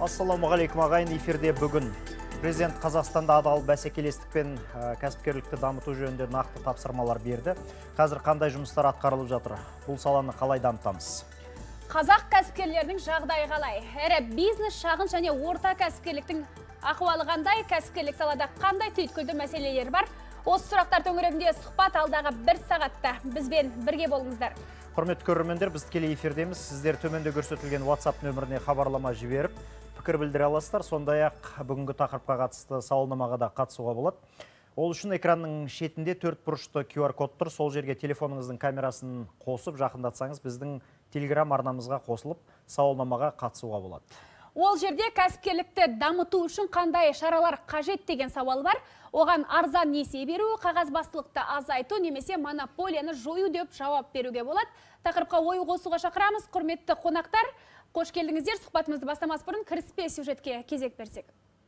Ассалаумағалейкум ағайын, эфирде бүгін президент Қазақстанда адал бәсекелестік пен кәсіпкерлікті дамыту жөнінде нақты тапсырмалар берді. Қазір қандай жұмыстар атқарылып жатыр? Бұл саланы қалай дамытамыз? Қазақ кәсіпкерлерінің жағдайы қалай? Әрі бизнес, шағын және орта кәсіпкерліктің ахуалы қандай? Кәсіпкерлік салада қандай түйткілді мәселелер бар? Осы сұрақтар төңірегінде сұхбат алдағы 1 сағатта бізбен бірге болыңыздар. Құрметті көрермендер, біз тікелей эфирдеміз. Сіздер төменде көрсетілген WhatsApp нөміріне хабарлама жіберіп, пікір білдіре аласыздар. Сондай-ақ бүгінгі тақырыпқа қатысты сауалнамаға да қатысуға болады. Ол үшін экранның шетінде 4 бұрышты QR код тұр. Сол жерге телефоныңыздың камерасын қосып, жақындатсаңыз, біздің Telegram арнамызға қосылып, сауалнамаға қатысуға болады. Ол жерде кәсіпкерлікті дамыту үшін қандай шаралар қажет деген сауал бар. Оған арзан несие беру, қағазбастылықты азайту немесе монополияны жою деп жауап беруге болады. Тақырыпқа ой қосуға шақырамыз. Құрметті қонақтар, қош келдіңіздер. Сұхбатымызды бастамас бұрын кіріспе сюжетке кезек берсек.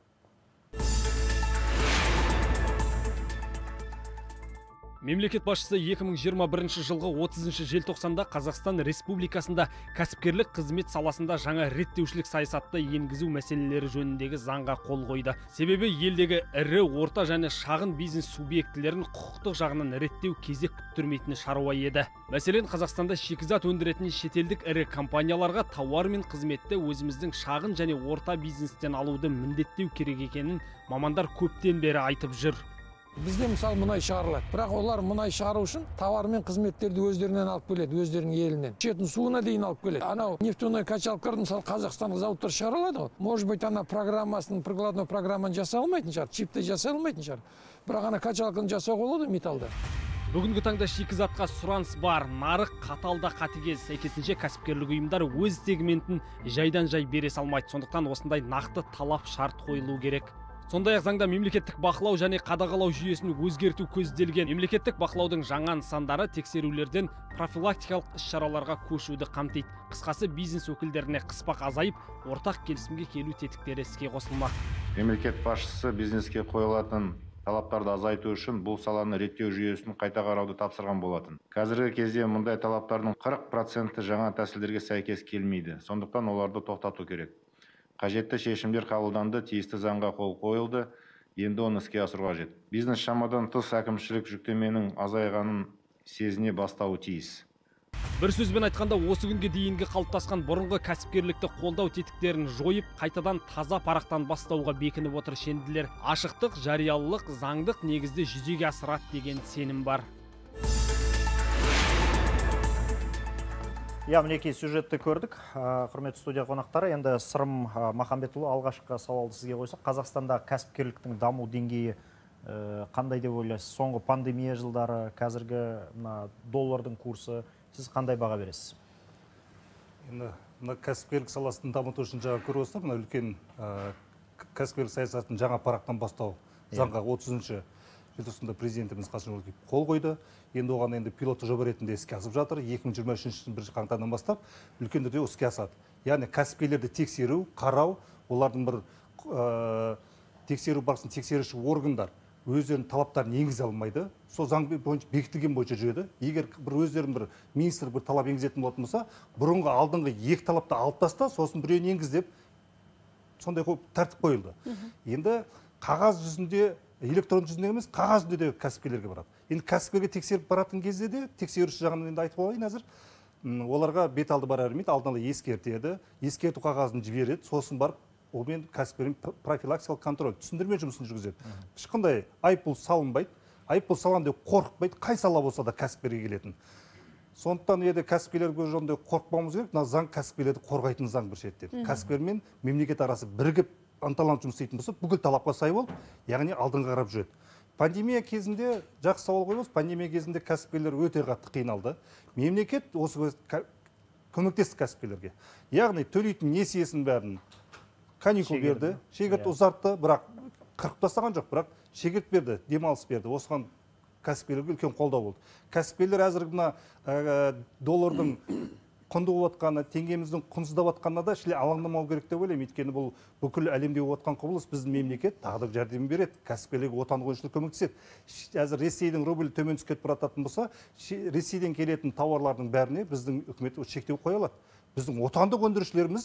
Мемлекет басшысы 2021 жылғы 30 желтоқсанда Қазақстан Республикасында кәсіпкерлік қызмет саласында жаңа реттеушілік саясатты енгізу мәселелері жөніндегі заңға қол қойды. Себебі елдегі ірі, орта және шағын бизнес субъектілерін құқықтық жағынан реттеу кезек күттірмейтін шаруа еді. Мәселен, Қазақстанда шикізат өндіретін шетелдік ірі компанияларға тауар мен қызметті өзіміздің шағын және орта бизнестен алуды міндеттеу керек екенін мамандар көптен бері айтып жүр. Бізде мысалы мұнай шығарылады, бірақ олар мұнай шығару үшін тауар мен қызметтерді өздерінен алып келеді, өздерінің елінен. Ішетін суына дейін алып келеді. Анау нефтяной качалкаларды мысалы Қазақстанға зауыттар шығарылады ғой. Может быть, ана программасын, прикладной программаны жасай алмайтын шығар, чипті жасай алмайтын шығар. Бірақ ана качалканы жасауға болады металлда. Бүгінгі таңда шикізатқа сұраныс бар, нарық қаталда қатыгез, сәйкесінше кәсіпкерлік ұйымдар өз сегментін жайдан жай бере салмайды. Сондықтан осындай нақты талап шарт қойылу керек. Сондай-ақ заңда мемлекеттік бақылау және қадағалау жүйесін өзгерту көзделген. Мемлекеттік бақылаудың жаңа нысандары тексерулерден профилактикалық іс-шараларға көшуді қамтиды. Қысқасы, бизнес өкілдеріне қыспақ азайып, ортақ келісімге келу тетіктері іске қосылмақ. Мемлекет басшысы бизнеске қойылатын талаптарды азайту үшін бұл саланы реттеу жүйесін қайта қарауды тапсырған болатын. Қазіргі кезде мұндай талаптардың 40% жаңа тәсілдерге сәйкес келмейді. Сондықтан оларды тоқтату керек. Қажетті шешімдер қабылданды, тиісті заңға қол қойылды, енді оны іске асыруға қажет. Бизнес шамадан тыс әкімшілік жүктеменің азайғанын сезіне бастауы тиіс. Бір сөзбен айтқанда, осы күнге дейінгі қалыптасқан бұрынғы кәсіпкерлікті қолдау тетіктерін жойып, қайтадан таза парақтан бастауға бекініп отыр шенділер. Ашықтық, жариялылық, заңдық негізде жүзеге асырады деген сенім бар. Мінекей сюжетті көрдік. Құрметті студия қонақтары, енді Сырым Махамбетұлы, алғашқы сауалды сізге қойсақ, Қазақстанда кәсіпкерліктің даму деңгейі қандай деп ойлайсыз? Соңғы пандемия жылдары, қазіргі доллардың курсы, сіз қандай баға бересіз? Енді кәсіпкерлік саласын дамыту үшін жаңа көріп отырсыздар, мына үлкен кәсіпкерлік саясатын жаңа парақтан бастау заңға 30 желтоқсанда президентіміз Қасым-Жомарт Тоқаев қол қойды. Енді оған енді пилоттық жоба ретінде іске асып жатыр. 2023 1 қаңтардан бастап үлкен түрде іске асады. Яғни кәсіпкерлерді тексеру, қарау, олардың бір тексеру барысын тексеруші органдар өздерінің талаптарын енгізе алмайды. Сол заң бойынша бекітілген бойынша жүреді. Егер бір өздерінің бір министр бір талап енгізетін болатын болса, бұрынғы алдыңғы екі талапты алып таста, сосын біреуін енгіз деп сондай тәртіп қойылды. Енді қағаз жүзінде, электрон жүзінде емес, қағаз жүзінде де кәсіпкерлерге барады. Енді кәсіпкерге тексеріп баратын кезде де, тексеруші жағынан енді айтып алайын әзір, оларға бет алды бар әрмейді, алдын ала ескертеді, ескерту қағазын жібереді, сосын барып, олмен кәсіпкердің профилактикалық контроль, түсіндірме жұмысын жүргізеді. Ешқандай айыппұл салынбайды, айыппұл салған деп қорықпайды, қай сала болса да кәсіпкерге келетін. Сондықтан еді кәсіпкерлерге жөнінде қорықпауымыз керек, мына заң кәсіпкерлерді қорғайтын заң бір шеттен. Кәсіпкер мен мемлекет арасы бірігіп ынталанып жұмыс істейтін болса, бүкіл талапқа сай болып, яғни алдыңға қарап жүреді. Пандемия кезінде жақсы сауал қойыңыз, пандемия кезінде кәсіпкерлер өте қатты қиналды. Мемлекет осы көмектесті кәсіпкерлерге. Яғни төлейтін несиесін бәрін каникул берді, шегірт ұзартты, бірақ қырқып тастаған жоқ, бірақ шегірт берді, демалыс берді. Осыған кәсіпкерлерге үлкен қолдау болды. Кәсіпкерлер әзіргі мына доллардың құнды болатқаны, теңгеміздің құнсыздап жатқанына да шіле алаңдамау керек деп ойлаймын. Өйткені бұл бүкіл әлемде отқан құбылыс, біздің мемлекет тағы да жәрдем береді, кәсіпкерлерге отандық өндірушілер көмектеседі. Әзір Ресейдің рубль төмен түсіп кетіп баратын болса, Ресейден келетін тауарлардың бәріне біздің үкімет шектеу қоя алады. Біздің отандық өндірушілеріміз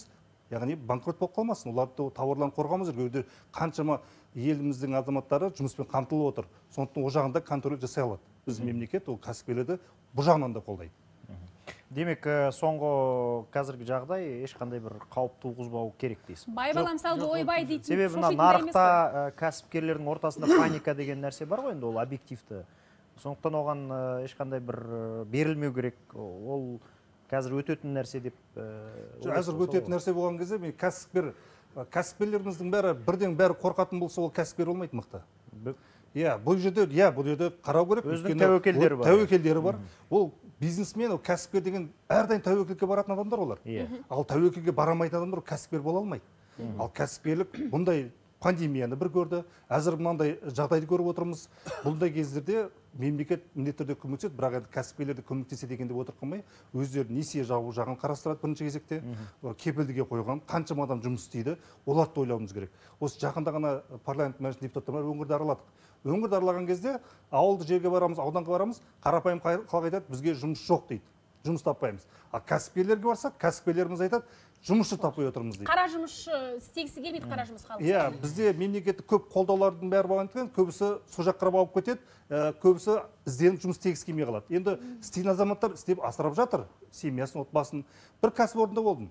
яғни банкрот болып қалмасын. Оларды тауарларын қорғауымыз керек. Қаншама еліміздің азаматтары жұмыспен қамтылып отыр. Сондықтан о жағында контроль жасай алады. Біз мемлекет ол кәсіпкерлерді бұл жағынан да қолдайды. Демек, соңғы қазіргі жағдай ешқандай бір қауіп туғызбау керек дейсіз. Бай балам салды ойбай дейтін. Себебі нарықта кәсіпкерлердің ортасында паника деген нәрсе бар ғой, енді ол объективті. Сондықтан оған ешқандай бір берілмеу керек. Ол қазір өтетін нәрсе деп. Әзір өтетін нәрсе болған кезде мен кәсіпкерлеріміздің бәрі қорқатын болса, ол кәсіпкер болмайды мықты. Бұл жерде қарау керек. Өзінің тәуекелдері бар. Тәуекелдері бар. Ол бизнесмен, ол кәсіпкер деген әрдайым тәуекелге баратын адамдар олар. Ал тәуекелге барамайтын адамдар кәсіпкер бола алмайды. Ал кәсіпкерлік бұндай пандемияны бір көрді. Әзір мынандай жағдайды көріп отырмыз. Бұндай кездерде мемлекет міндетті түрде көмектеседі, бірақ енді кәсіпкерлерді көмектеседі деген деп отырып қалмай, өздері несие жабу жағын қарастырады бірінші кезекте. Кепілдіге қойған қаншама адам жұмыс істейді, оларды ойлауымыз керек. Осы жақында ғана парламент мәжілісінің депутаттары өңірді араладық. Өңірді аралаған кезде ауылды жерге барамыз, ауданға барамыз, қарапайым халық айтады, бізге жұмыс жоқ дейді. Жұмыс таппаймыз. Ал кәсіпкерлерге барсақ, кәсіпкерлеріміз айтады, жұмысшы таппай отырмыз дейді. Қара жұмысшы істегісі келмейді, қара жұмыс халық. Бізде мемлекеттік көп қолдаулардың бәрі болғандықтан көбісі сол жаққа ауып кетеді, көбісі ізденіп жұмыс істегісі келмей қалады. Енді істейтін азаматтар істеп асырап жатыр семьясын, отбасын. Bir кәсіпорында болдым.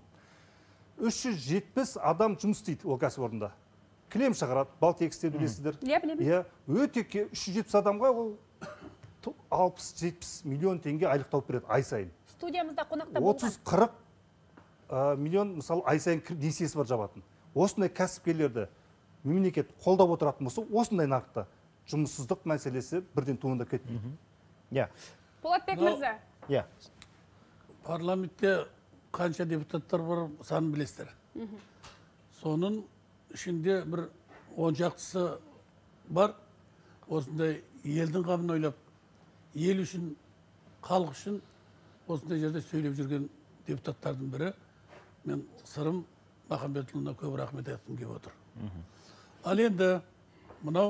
370 адам жұмыс істейді ол кәсіпорында. Кілем шығарады, бал тегістер білесіздер. Өте 370 адамға ол 60-70 миллион теңге айлық тауып береді ай сайын. Студиямызда қонақта болған. 30-40 миллион мысалы ай сайын несиесі бар жабатын. Осындай кәсіпкерлерді мемлекет қолдап отыратын болса, осындай нарықта жұмыссыздық мәселесі бірден туындап кетпейді. Болатбек мырза. Парламентте қанша депутаттар бар, санын білесіздер. Соның ішінде бір 10 шақтысы бар, осындай елдің қамын ойлап, ел үшін, халық үшін осындай жерде сөйлеп жүрген депутаттардың бірі. Мен Сырым Махамбетұлына көп рахмет айтқым келіп отыр. Ал енді мынау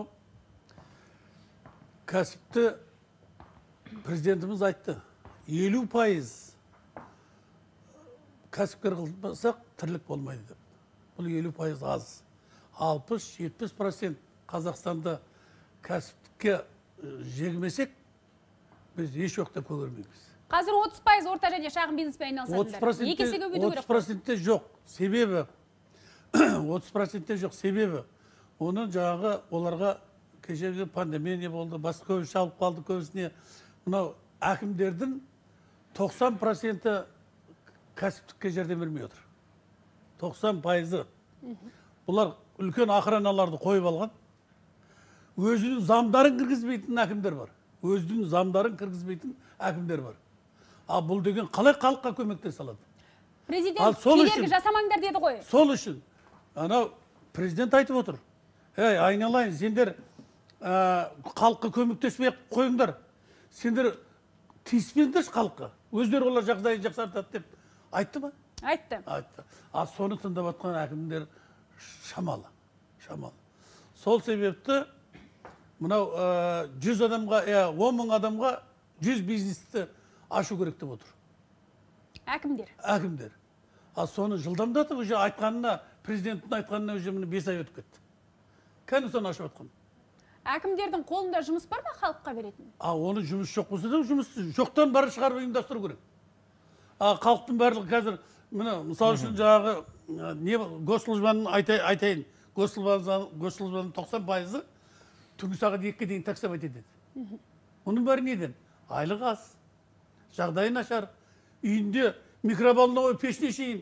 кәсіпті президентіміз айтты, 50% кәсіпкер қылмасақ тірлік болмайды деп. Бұл 50% аз. 60-70% Қазақстанда кәсіптікке жегмесек, біз еш уақытта көгермейміз. Қазір 30% орта және шағын бизнеспен айналысатындар. 30% жоқ. Себебі 30% жоқ. Себебі оның жаңағы оларға кешегі пандемия болды, басқа көбісі шалып қалды, көбісіне. Мынау әкімдердің 90% кәсіптікке жәрдем бермей отыр. 90%. Бұлар үлкен охраналарды қойып алған. Өзінің замдарын кіргізбейтін әкімдер бар. Өзінің замдарын кіргізбейтін әкімдер бар. Ал бұл деген қалай халыққа көмектесе алады? Президент кедергі жасамаңдар деді ғой. Сол үшін анау президент айтып отыр. Айналайын, сендер халыққа көмектеспей қойыңдар. Сендер тиіспеңдерші халыққа. Өздері олар жағдайын жақсартады деп айтты ма? Айтты. Ал соны тыңдап отқан әкімдер шамалы. Сол себепті мынау 100 адамға, 10 мың адамға 100 бизнесті ашу керек деп отыр. Әкімдер. Ал соны жылдамдатып, уже айтқанына, президенттің айтқанына уже 5 ай өтіп кетті. Кәні соны ашып отқан. Әкімдердің қолында жұмыс бар ма халыққа беретін? Оны жұмыс жоқ болса да, жұмысты жоқтан бары шығарып ұйымдастыру керек. Халықтың барлығы қазір, мысалы үшін жаңағы госслужбаның айтайын, госслужбаның 90%-ы түнгі сағат 2-ге дейін таксовать етеді. Оның бәрі неден? Айлық аз, жағдайы нашар, үйінде микроволновой пешіне шейін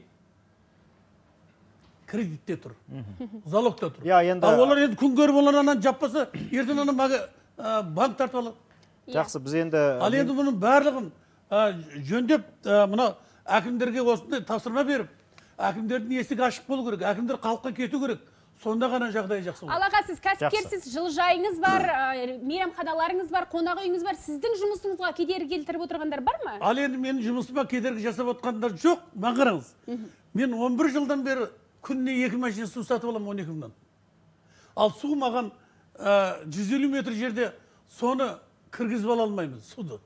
кредитте тұр, залогта тұр. Олар енді күн көріп олар анан жаппаса, ертең анан банк тартып алады. Жақсы, біз енді... Ал енді бұның барлығын жөндеп, мына әкімдерге осындай тапсырма беріп, әкімдердің есігі ашық болу керек, әкімдер халыққа кету керек. Сонда ғана жағдай жақсы болады. Алаға, сіз кәсіпкерсіз, жылыжайыңыз бар, мейрамханаларыңыз бар, қонақ үйіңіз бар. Сіздің жұмысыңызға кедергі келтіріп отырғандар бар ма? Ал енді менің жұмысыма кедергі жасап отқандар жоқ. Маған қараңыз. Мен 11 жылдан бері күніне 2 машина су сатып аламын 12 мыңнан. Ал су маған 150 метр жерде соны кіргізіп ала алмаймыз, суды.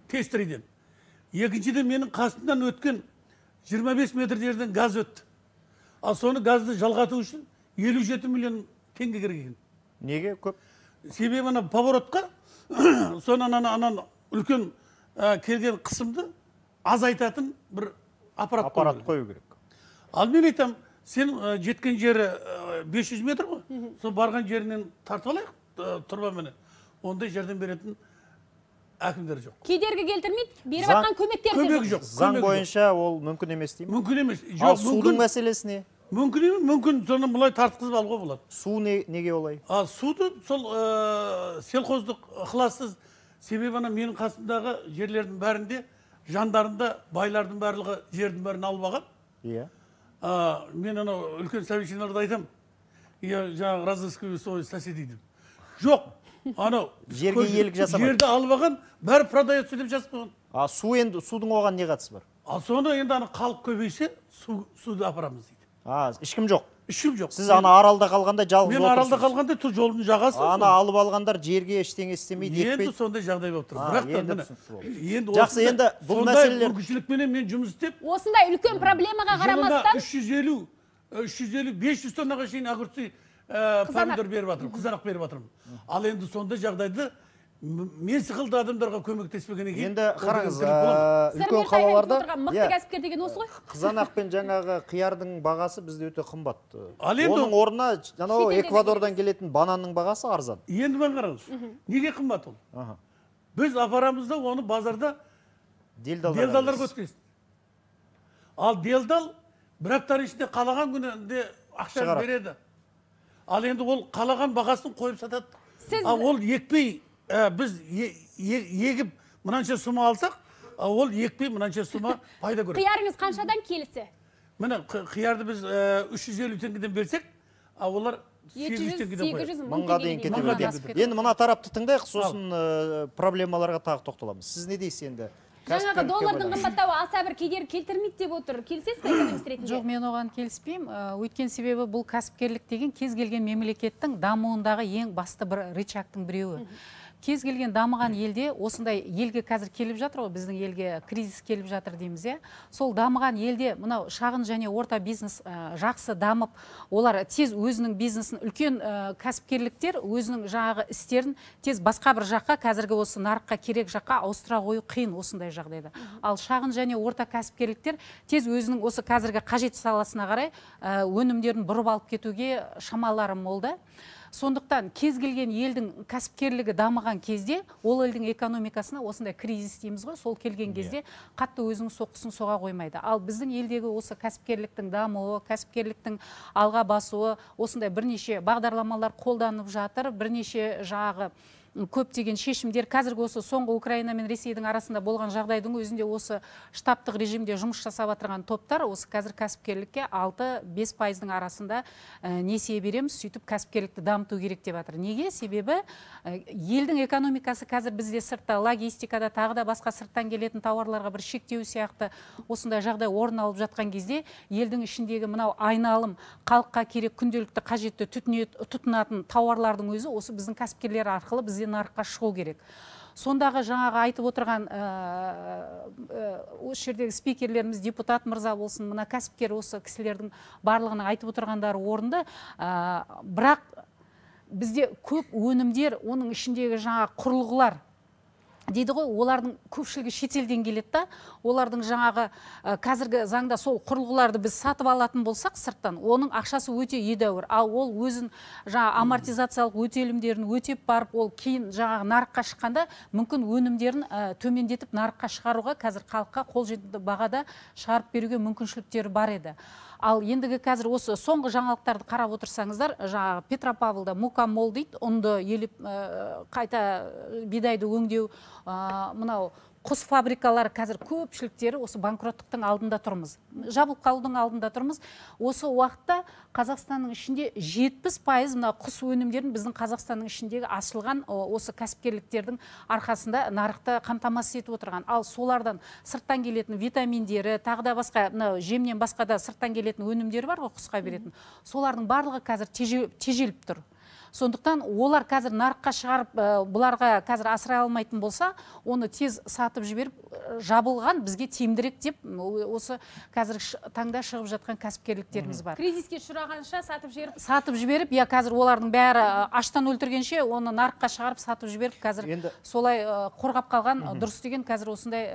Тестриден. Екіншіден менің қасымнан өткен 25 метр жерден газ өтті. Ал соны газды жалғату үшін 57 миллион теңге керек екен. Неге көп? Себебі ана поворотқа соны анан үлкен келген қысымды азайтатын бір аппарат қою керек. Ал мен айтам, сен жеткен жері 500 метр ғой. Сол барған жерінен тартып алайық, тұрба мені. Ондай жәрдем беретін әкімдер жоқ. Кедергі келтірмейді, беріп жатқан көмектер жоқ. Заң бойынша ол мүмкін емес деймін. Мүмкін емес. Ал судың мәселесіне? Мүмкін соны бұлай тартқызып алуға болады. Су неге олай? Суды сол селхоздық ықылассыз. Себебі менің қасымдағы жерлердің бәрінде, жандарында байлардың барлығы жердің бәрін алып алған. Иә. Мен үлкен совещаниелерде айтам, жаңағы Разовский соседи. Жоқ. Жерге иелік жасамайды. Жерді алып алған, бәрі продается деп жазып қойған. Судың оған не қатысы бар? Соны енді халық көбейсе, суды апарамыз дейді. Ешкім жоқ. Ешкім жоқ. Сіз аралда қалғанда жалғыз отырсыз. Мен аралда қалғанда жолдың жағасы. Алып алғандар жерге ештеңе істемейді, етпейді. Енді сондай жағдай болып тұр. Енді жақсы, енді бұл мәселелер мүмкіншілікпенен мен жұмыс істеп, осындай үлкен проблемаға қарамастан 350-500 тоннаға шейін огурцы помидор беріп жатырмын, қызанақ беріп жатырмын. Ал енді сондай жағдайды мен сықылды адамдарға көмектеспеген екен. Енді қараңыз, үлкен қалаларда мықты кәсіпкер деген осы ғой. Қызанақ пен жаңағы қиярдың бағасы бізде өте қымбат. Оның орнына Эквадордан келетін бананның бағасы арзан. Енді мен қараңыз, неге қымбат ол? Біз апарамызда оны базарда делдалдар көткесін. Ал делдал бір аптар ішінде қалаған күнінде ақша береді. Ал енді ол қалаған бағасын қойып сатады. Ал ол екпей, біз егіп мұнанша сұма алсақ, ол екпей мұнанша сұма пайда көреді. Қиярыңыз қаншадан келісі? Міне, қиярды біз 350 теңгеден берсек, олар 800 теңгеден қояды. Мыңға дейін кете береді. Енді мына тарапты тыңдайық, сосын проблемаларға тағы тоқталамыз. Сіз не дейсіз енді? Жаңағы доллардың қымбаттауы аса бір кедергі келтірмейді деп отыр. Келісесіз бе экономист ретінде? Жоқ, мен оған келіспеймін. Өйткені себебі бұл кәсіпкерлік деген кез келген мемлекеттің дамуындағы ең басты бір рычагтың біреуі. Кез келген дамыған елде осындай елге қазір келіп жатыр ғой, біздің елге кризис келіп жатыр дейміз, иә. Сол дамыған елде мынау шағын және орта бизнес жақсы дамып, олар тез өзінің бизнесін, үлкен кәсіпкерліктер өзінің жаңағы істерін тез басқа бір жаққа, қазіргі осы нарыққа керек жаққа ауыстыра қою қиын осындай жағдайда. Ал шағын және орта кәсіпкерліктер тез өзінің осы қазіргі қажет саласына қарай өнімдерін бұрып алып кетуге шамалары молда. Сондықтан кез келген елдің кәсіпкерлігі дамыған кезде, ол елдің экономикасына осындай кризис дейміз ғой, сол келген кезде қатты өзінің соққысын соға қоймайды. Ал біздің елдегі осы кәсіпкерліктің дамуы, кәсіпкерліктің алға басуы, осындай бірнеше бағдарламалар қолданып жатыр, бірнеше жағы көптеген шешімдер. Қазіргі осы соңғы Украина мен Ресейдің арасында болған жағдайдың өзінде осы штабтық режимде жұмыс жасап отырған топтар осы қазір кәсіпкерлікке 6-5% арасында несие береміз, сөйтіп кәсіпкерлікті дамыту керек деп жатыр. Неге? Себебі елдің экономикасы қазір бізде сыртта, логистикада, тағы да басқа сырттан келетін тауарларға бір шектеу сияқты осындай жағдай орын алып жатқан кезде, елдің ішіндегі мынау айналым, халыққа керек күнделікті қажетті тұтынатын тауарлардың өзі осы біздің кәсіпкерлер арқылы бізде нарыққа шығу керек. Сондағы жаңағы айтып отырған осы жердегі спикерлеріміз, депутат мырза болсын, мына кәсіпкер осы кісілердің барлығының айтып отырғандары орынды, бірақ бізде көп өнімдер, оның ішіндегі жаңа құрылғылар дейді ғой, олардың көпшілігі шетелден келеді да, олардың жаңағы қазіргі заңда сол құрылғыларды біз сатып алатын болсақ сырттан, оның ақшасы өте едәуір. Ал ол өзін жаңа амортизациялық өтелімдерін өтеп барып, ол кейін жаңағы нарыққа шыққанда мүмкін өнімдерін төмендетіп нарыққа шығаруға қазір халыққа қолжетімді бағада шығарып беруге мүмкіншіліктері бар еді. Ал ендігі қазір осы соңғы жаңалықтарды қарап отырсаңыздар, жаңағы Петропавлда мукамол дейді, ұнды еліп қайта бидайды өңдеу, мынау құс фабрикалары қазір көпшіліктері осы банкроттықтың алдында тұрмыз. Жабылып қалудың алдында тұрмыз. Осы уақытта Қазақстанның ішінде 70% мына құс өнімдерін біздің Қазақстанның ішіндегі ашылған осы кәсіпкерліктердің арқасында нарықты қамтамасыз етіп отырған. Ал солардан сырттан келетін витаминдері, тағы да басқа, жемнен басқа да сырттан келетін өнімдері бар ғой құсқа беретін. Солардың барлығы қазір тежеліп тұр. Сондықтан олар қазір нарыққа шығарып, бұларға қазір асырай алмайтын болса, оны тез сатып жіберіп, жабылған бізге тиімдірек деп осы қазіргі таңда шығып жатқан кәсіпкерліктеріміз бар. Кризиске ұшырағанша сатып жіберіп, я қазір олардың бәрі аштан өлтіргенше оны нарыққа шығарып сатып жіберіп, қазір солай қорғап қалған дұрыс деген қазір осындай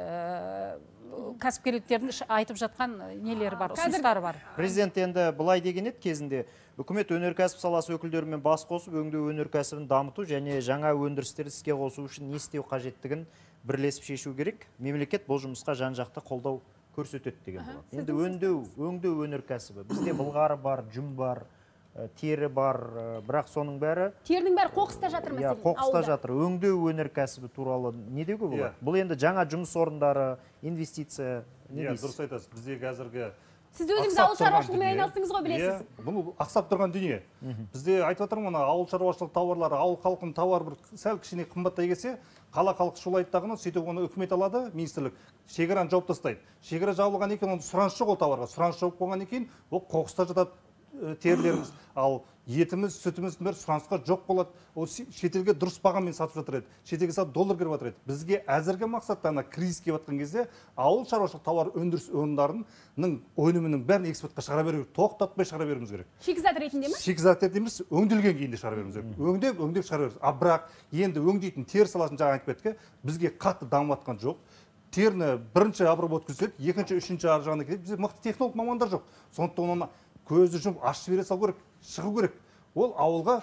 кәсіпкерліктердің айтып жатқан нелері бар, ұсыныстары бар. Президент енді былай деген еді кезінде, үкімет өнеркәсіп саласы өкілдерімен бас қосып, өңдеу өнеркәсібін дамыту және жаңа өндірістерді іске қосу үшін не істеу қажеттігін бірлесіп шешу керек. Мемлекет бұл жұмысқа жан-жақты қолдау көрсетеді деген болады. Енді өңдеу өнеркәсібі. Бізде былғары бар, жүн бар, тері бар, бірақ соның бәрі... Терінің бәрі қоқыста жатыр мәселен. Қоқыста жатыр. Өңдеу өнеркәсібі туралы не деуге болады? Бұл енді жаңа жұмыс орындары, инвестиция... Дұрыс айтасыз. Бізде қазіргі... Сіз өзіңіз ауыл шаруашылығымен айналыстыңыз ғой, білесіз. Бұл ақсап тұрған дүние. Бізде айтып отырмын, ауыл шаруашылық тауарлары, ауыл халқының тауары бір сәл кішкене қымбаттай келсе, қала халқы шулайды дағыны, сөйтіп оны үкімет алады, министрлік, шекараны жауып тастайды. Шекара жабылған екен, оны сұраныс жоқ ол тауарға. Сұраныс жауып болған екен, ол қоқыста жатады терілеріміз, ал етіміз, сүтіміз бәрі сұранысқа жоқ болады. Ол шетелге дұрыс бағамен сатып жатыр еді. Шетелге сатып доллар кіріп жатыр еді. Бізге әзіргі мақсатта ана кризис келіп жатқан кезде ауыл шаруашылық тауар өндіріс орындарының өнімінің бәрін экспортқа шығара беру, тоқтатпай шығара беруіміз керек. Шикізат ретінде ме? Шикізат ретінде емес, өңделген кейін де шығара беруіміз керек. Өңдеп шығара беруіміз. А бірақ енді өңдейтін тері саласын жаңа айтып кетті, бізге қатты дамып жатқан жоқ. Теріні бірінші обработка жасалады, екінші, үшінші ар жағына кетеді. Бізде мықты технолог мамандар жоқ. Сондықтан оны көзді жұмып ашып жібере салу керек, шығу керек. Ол ауылға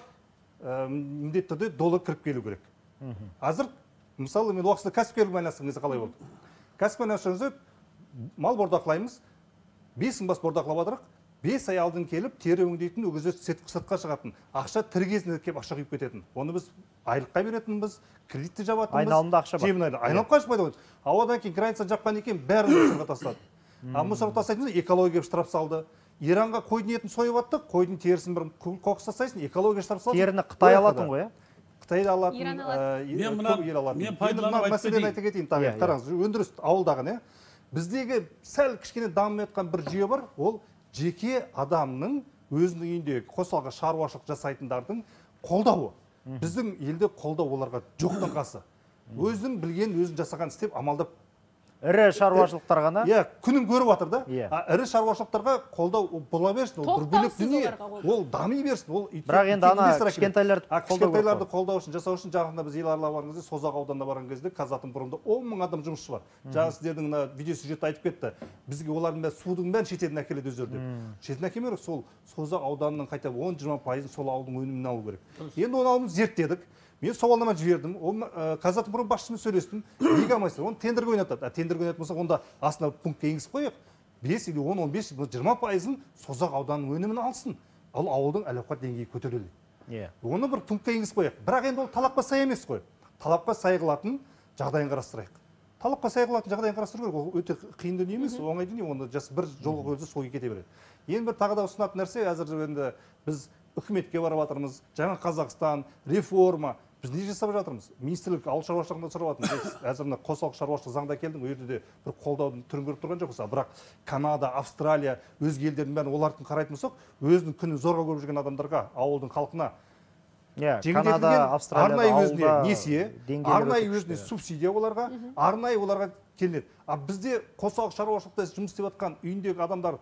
міндетті түрде доллар кіріп келу керек. Азыр, мысалы, мен уақытында кәсіпкерлікпен айналысқан кезде қалай болды? Кәсіппен айналысқан мал бордақылаймыз, 5 бас бордақылап отырық, 5 ай алдын келіп, тері өңдейтін, ол кезде сыртқа шығатын, ақша тірі кезінде келіп ақша құйып кететін. Оны біз айлыққа беретінбіз, кредитті жабатынбыз. Айналымда ақша бар. Айналып қашып пайда болды. Ауадан кейін граница жапқан екен, бәрін мусорға тастады. А мусорға тастайтын экология штраф салды. Иранға қойдың етін сойып аттық, қойдың терісін бір қоқыс тастайсың, экология штраф салды. Теріні Қытай алатын ғой, Қытайда алатын, ел алатын. Мен пайдаланып мәселені айта кетейін, қараңыз, өндіріс ауылдағы, біздегі сәл кішкене дамып жатқан бір жүйе бар, ол жеке адамның өзінің үйінде қосалқы шаруашылық жасайтындардың қолдауы. Біздің елде қолдау оларға жоқтың қасы. Өзінің білген, өзін жасаған істеп, амалдап ірі шаруашылықтар ғана? Күнін көріп жатыр да. Ірі шаруашылықтарға қолдау бола берсін, ол бір бөлек дүние. Ол дами берсін. Бірақ енді ана кішкентайларды қолдау үшін, жасау үшін жағында біз ел аралап барған кезде, Созақ ауданына барған кезде, Қазатың бұрында 10 мың адам жұмысшы бар. Жаңа сіздердің видеосюжетті айтып кетті. Бізге олардың бәрі судың бәрін шетелден әкеледі өздері деп. Шетелден әкелмей сол Созақ ауданының қайта 10-20% сол ауылдың өнімін алу керек. Енді оны алып зерттедік. Мен сауалнама жібердім, Қазатың бұрын басшысымен сөйлестім, неге алмайсыздар? Оны тендерге ойнатады. Тендерге ойнататын болса, онда астына пунктке енгізіп қойық, 5 или 10-15, 20%-ын Созақ ауданының өнімін алсын. Ал ауылдың әл-ауқат деңгейі көтеріледі. Оны бір пунктке енгізіп қойық. Бірақ енді ол талапқа сай емес қой. Талапқа сай қылатын жағдайын қарастырайық. Талапқа сай қылатын жағдайын қарастыру керек. Ол өте қиын дүние емес, оңай дүние. Оны бір жолға қойылса солға кете береді. Енді бір тағы да ұсынатын нәрсе, әзір енді біз үкіметке барып жатырмыз, жаңа Қазақстан, реформа. Біз не жасап жатырмыз? Министрлік ауыл шаруашылығында сұрап жатырмыз. Әзір қосалқы шаруашылық заңда келдің, ол жерде бір қолдаудың түрін көріп тұрған жоқпыз. Бірақ Канада, Австралия, өзге елдердің бәрін олардың қарайтын болсақ, өзінің күнін зорға көріп жүрген адамдарға, ауылдың халқына Канада, Австралия, арнайы өзіне несие, арнайы өзіне субсидия оларға, арнайы оларға келеді. А бізде қосалқы шаруашылықта жұмыс істеп жатқан үйіндегі адамдар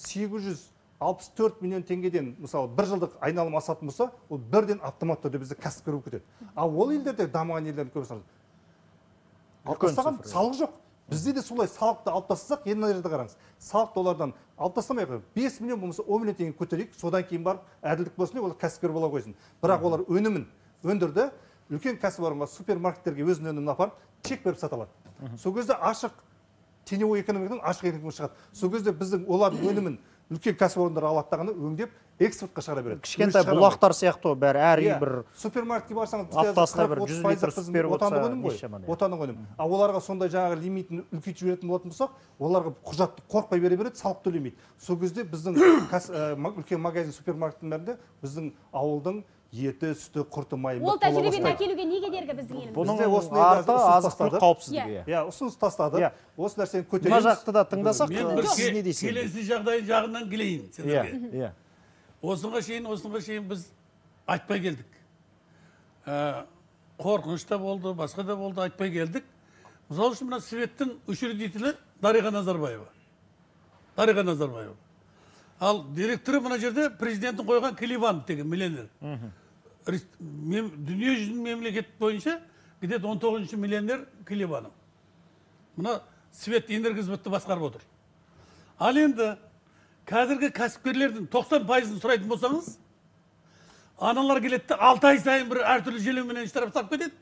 864 миллион теңгеден, мысалы, бір жылдық айналым асатын болса, ол бірден автоматты түрде бізде кәсіпкер болып кетеді. А ол елдерде дамыған елдердің көбісі алып тастаған салық жоқ. Бізде де солай салықты алып тастасақ, енді мына жерде қараңыз. Салықты олардан алып тастамай ақ, 5 миллион болмаса 10 миллион теңге көтерейік, содан кейін барып әділдік болсын деп, олар кәсіпкер бола қойсын. Бірақ олар өнімін өндірді, үлкен кәсіпорынға, супермаркеттерге өзінің өнімін апарып, чек беріп сата алады. Сол кезде ашық теневой экономикадан ашық экономика шығады. Сол кезде біздің олардың өнімін үлкен кәсіпорындар алаттағаны өңдеп экспортқа шығара береді. Кішкентай бұлақтар сияқты бәрі әр үй бір супермаркетке барсаңыз аптасына бір 100 литр сүт беріп отырса отандық өнім. А оларға сондай жаңағы лимитін үлкейтіп жіберетін болатын болсақ, оларға құжатты қорықпай бере береді, салық төлемейді. Сол кезде біздің үлкен магазин супермаркеттің бәрінде біздің ауылдың еті, сүті, құрты, майы. Ол тәжірибені әкелуге не кедергі біздің елімізде? Бұның арты азық-түлік қауіпсіздігі. Ұсыныс тастады. Осы нәрсені көтереміз. Мына жақты да тыңдасақ, сіз не дейсіз? Келесі жағынан келейін сіздерге. Осынға шейін біз айтпай келдік. қорқыныш та болды, басқа да болды, айтпай келдік. Мысалы үшін мына Светтің учредителі Дариға Назарбаева. Дариға Назарбаева. Ал директоры мына жерде президенттің қойған Кливанов деген миллионер. Дүние жүзінің мемлекет бойынша где-то 19 миллионер Кливанов. Мына Свет энергосбытты басқарып отыр. Ал енді қазіргі кәсіпкерлердің 90%-ын сұрайтын болсаңыз, аналар келетті 6 ай сайын бір әртүрлі желеуменен штраф салып кетеді.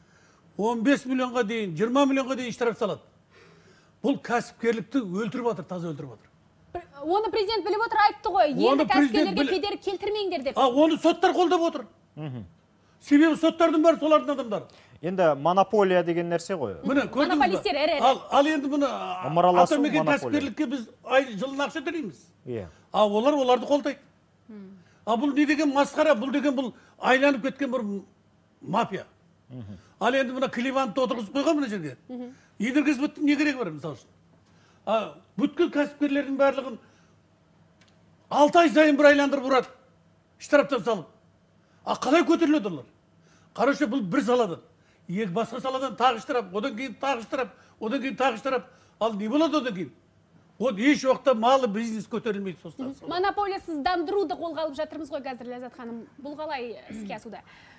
15 миллионға дейін, 20 миллионға дейін штраф салады. Бұл кәсіпкерлікті өлтіріп жатыр, таза өлтіріп жатыр. Оны президент біліп отыр, айтты ғой, енді кәсіпкерлерге кедергі келтірмеңдер деп. Оны соттар қолдап отыр. Себебі соттардың бәрі солардың адамдары. Енді монополия деген нәрсе ғой. Монополистер әрі. Ал енді бұны атамекен кәсіпкерлікке біз жылына ақша төлейміз. Олар оларды қолдайды. Бұл не деген масқара, бұл деген бұл айланып кеткен бір мафия. Ал енді мына Кливановты отырғызып қойған мына жерге. Энергосбыттың не керегі бар мысалы үшін? Бүткіл кәсіпкерлердің барлығын 6 ай сайын бір айландырып ұрады. Штрафтан салып. Қалай көтеріледі олар? Қарашы, бұл бір саладан. Басқа саладан тағы штраф, одан кейін тағы штраф, одан кейін тағы штраф. Ал не болады одан кейін? Ол еш уақытта малы бизнес көтерілмейді сосын. Монополиясыздандыруды қолға алып жатырмыз ғой қазір, Ләззат ханым. Бұл қалай іске асуда?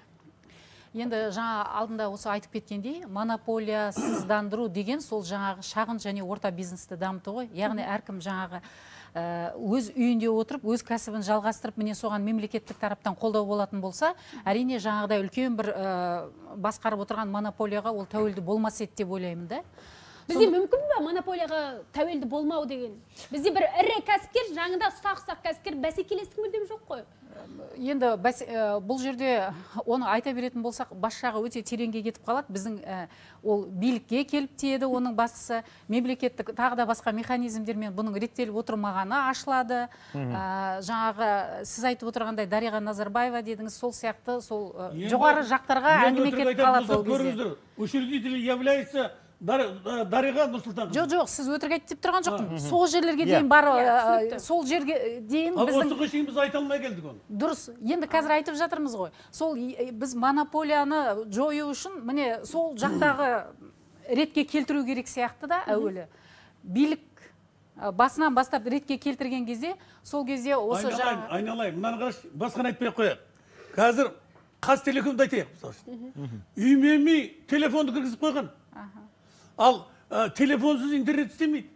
Енді жаңа алдында осы айтып кеткендей, монополиясыздандыру деген сол жаңағы шағын және орта бизнесті дамыту ғой. Яғни әркім жаңағы өз үйінде отырып, өз кәсібін жалғастырып, міне соған мемлекеттік тараптан қолдау болатын болса, әрине жаңағыдай үлкен бір басқарып отырған монополияға ол тәуелді болмас еді деп ойлаймын да. Бізде мүмкін бе монополияға тәуелді болмау деген? Бізде бір ірі кәсіпкер, жаңында ұсақ кәсіпкер бәсекелестік мүлдем жоқ қой. Енді бұл жерде оны айта беретін болсақ, бас жағы өте тереңге кетіп қалады. Біздің ол билікке келіп тиеді, оның бастысы мемлекеттік тағы да басқа механизмдермен бұның реттеліп отырмағаны ашылады. Жаңағы сіз айтып отырғандай Дариға Назарбаева дедіңіз, сол сияқты сол жоғары жақтарға әңгіме кетіп қалады ол кезде. Учредитель является Дариға Нұрсұлтан. Жоқ, сіз өтірік айтып тұрған жоқпын. Сол жерлерге дейін бар, сол жерге дейін біздің... Осыға шейін біз айта алмай келдік оны. Дұрыс, енді қазір айтып жатырмыз ғой. Сол біз монополияны жою үшін, міне сол жақтағы ретке келтіру керек сияқты да, әуелі. Билік басынан бастап ретке келтірген кезде, сол кезде осы жаңа... Айналайын, мынаны қараш, басқан айтпай қояқ. Қазір Қазтелекомды айтайық. Үйме телефонды кіргізіп қойған. Ал телефонсыз интернет істемейді.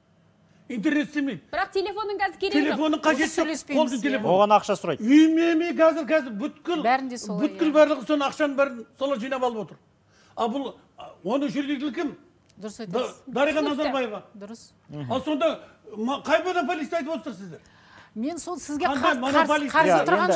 Бірақ телефонның қазір керек жоқ. Телефонның қажет жоқ, қолдың телефон. Оған ақша сұрайды. Үйме қазір бүткіл барлығы соны ақшаның бәрін солар жинап алып отыр. Бұл оны жүргізілі кім? Дұрыс айтасыз. Дариға Назарбаева. Дұрыс. Ал сонда қай монополист айтып отырсыз сіздер? Мен сол сізге қарсы тұрған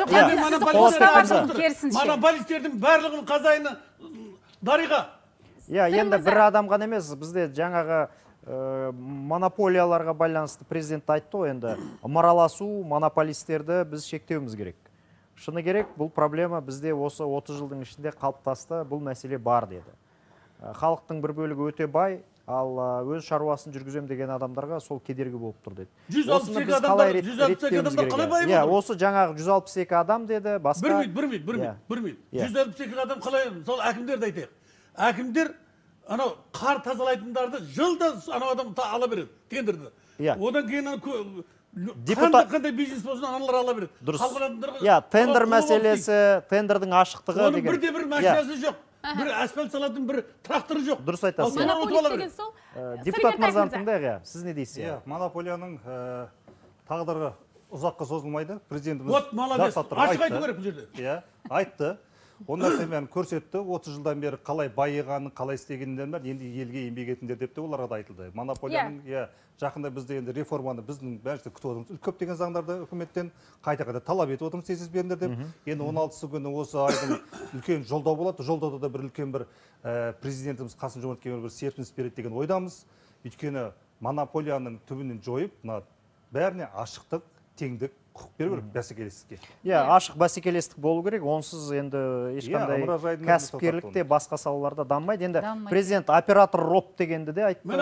жоқ. Монополистердің барлығының қазайыны Дариға. Енді бір адам ғана емес, бізде жаңағы монополияларға байланысты президент айтты ғой, енді ымыраласу, монополистерді біз шектеуіміз керек. Шыны керек, бұл проблема бізде осы 30 жылдың ішінде қалыптасты, бұл мәселе бар деді. Халықтың бір бөлігі өте бай, ал өз шаруасын жүргізем деген адамдарға сол кедергі болып тұр деді. 162 адамдар қалай бай болды? Осы жаңағы 162 адам деді, басқа... Бір минут. 162 адам қалай, сол әкімдерді айтайық. Әкімдер анау қар тазалайтындарды жылда анау адам ала береді, тендерді. Одан кейін қандай бизнес болсын аналар ала береді. Дұрыс. Тендер мәселесі, тендердің ашықтығы деген. Оның бірде-бір машинасы жоқ. Бір асфальт салатын бір тракторы жоқ. Дұрыс айтасыз. Монополист деген сол. Депутат мырзаны тыңдайық, сіз не дейсіз? Монополияның тағдыры ұзаққа созылмайды. Президентіміз вот молодец. Ашық айту керек бұл жерде. Айтты. Оны нәрсемен көрсетті, 30 жылдан бері қалай байығанын, қалай істегендерін бәрін енді елге еңбек етіңдер деп те оларға да айтылды. Монополияның жақында бізде енді реформаны біздің бәрінше күтіп отырмыз. Көптеген заңдарды үкіметтен қайта талап етіп отырмыз, тез беріңдер деп. Енді 16 күні осы айдың үлкен жолдау болады. Жолдауда да бір үлкен бір президентіміз Қасым-Жомарт Кемелұлы бір серпіліс береді деген ойдамыз. Өйткені монополияның түбінен жойып, бәріне ашықтық, теңдік құқық беру керек бәсекелестікке. Ашық бәсекелестік болу керек, онсыз енді ешқандай кәсіпкерлік те басқа салаларда дамымайды. Енді президент оператор РОП дегенді де айтты.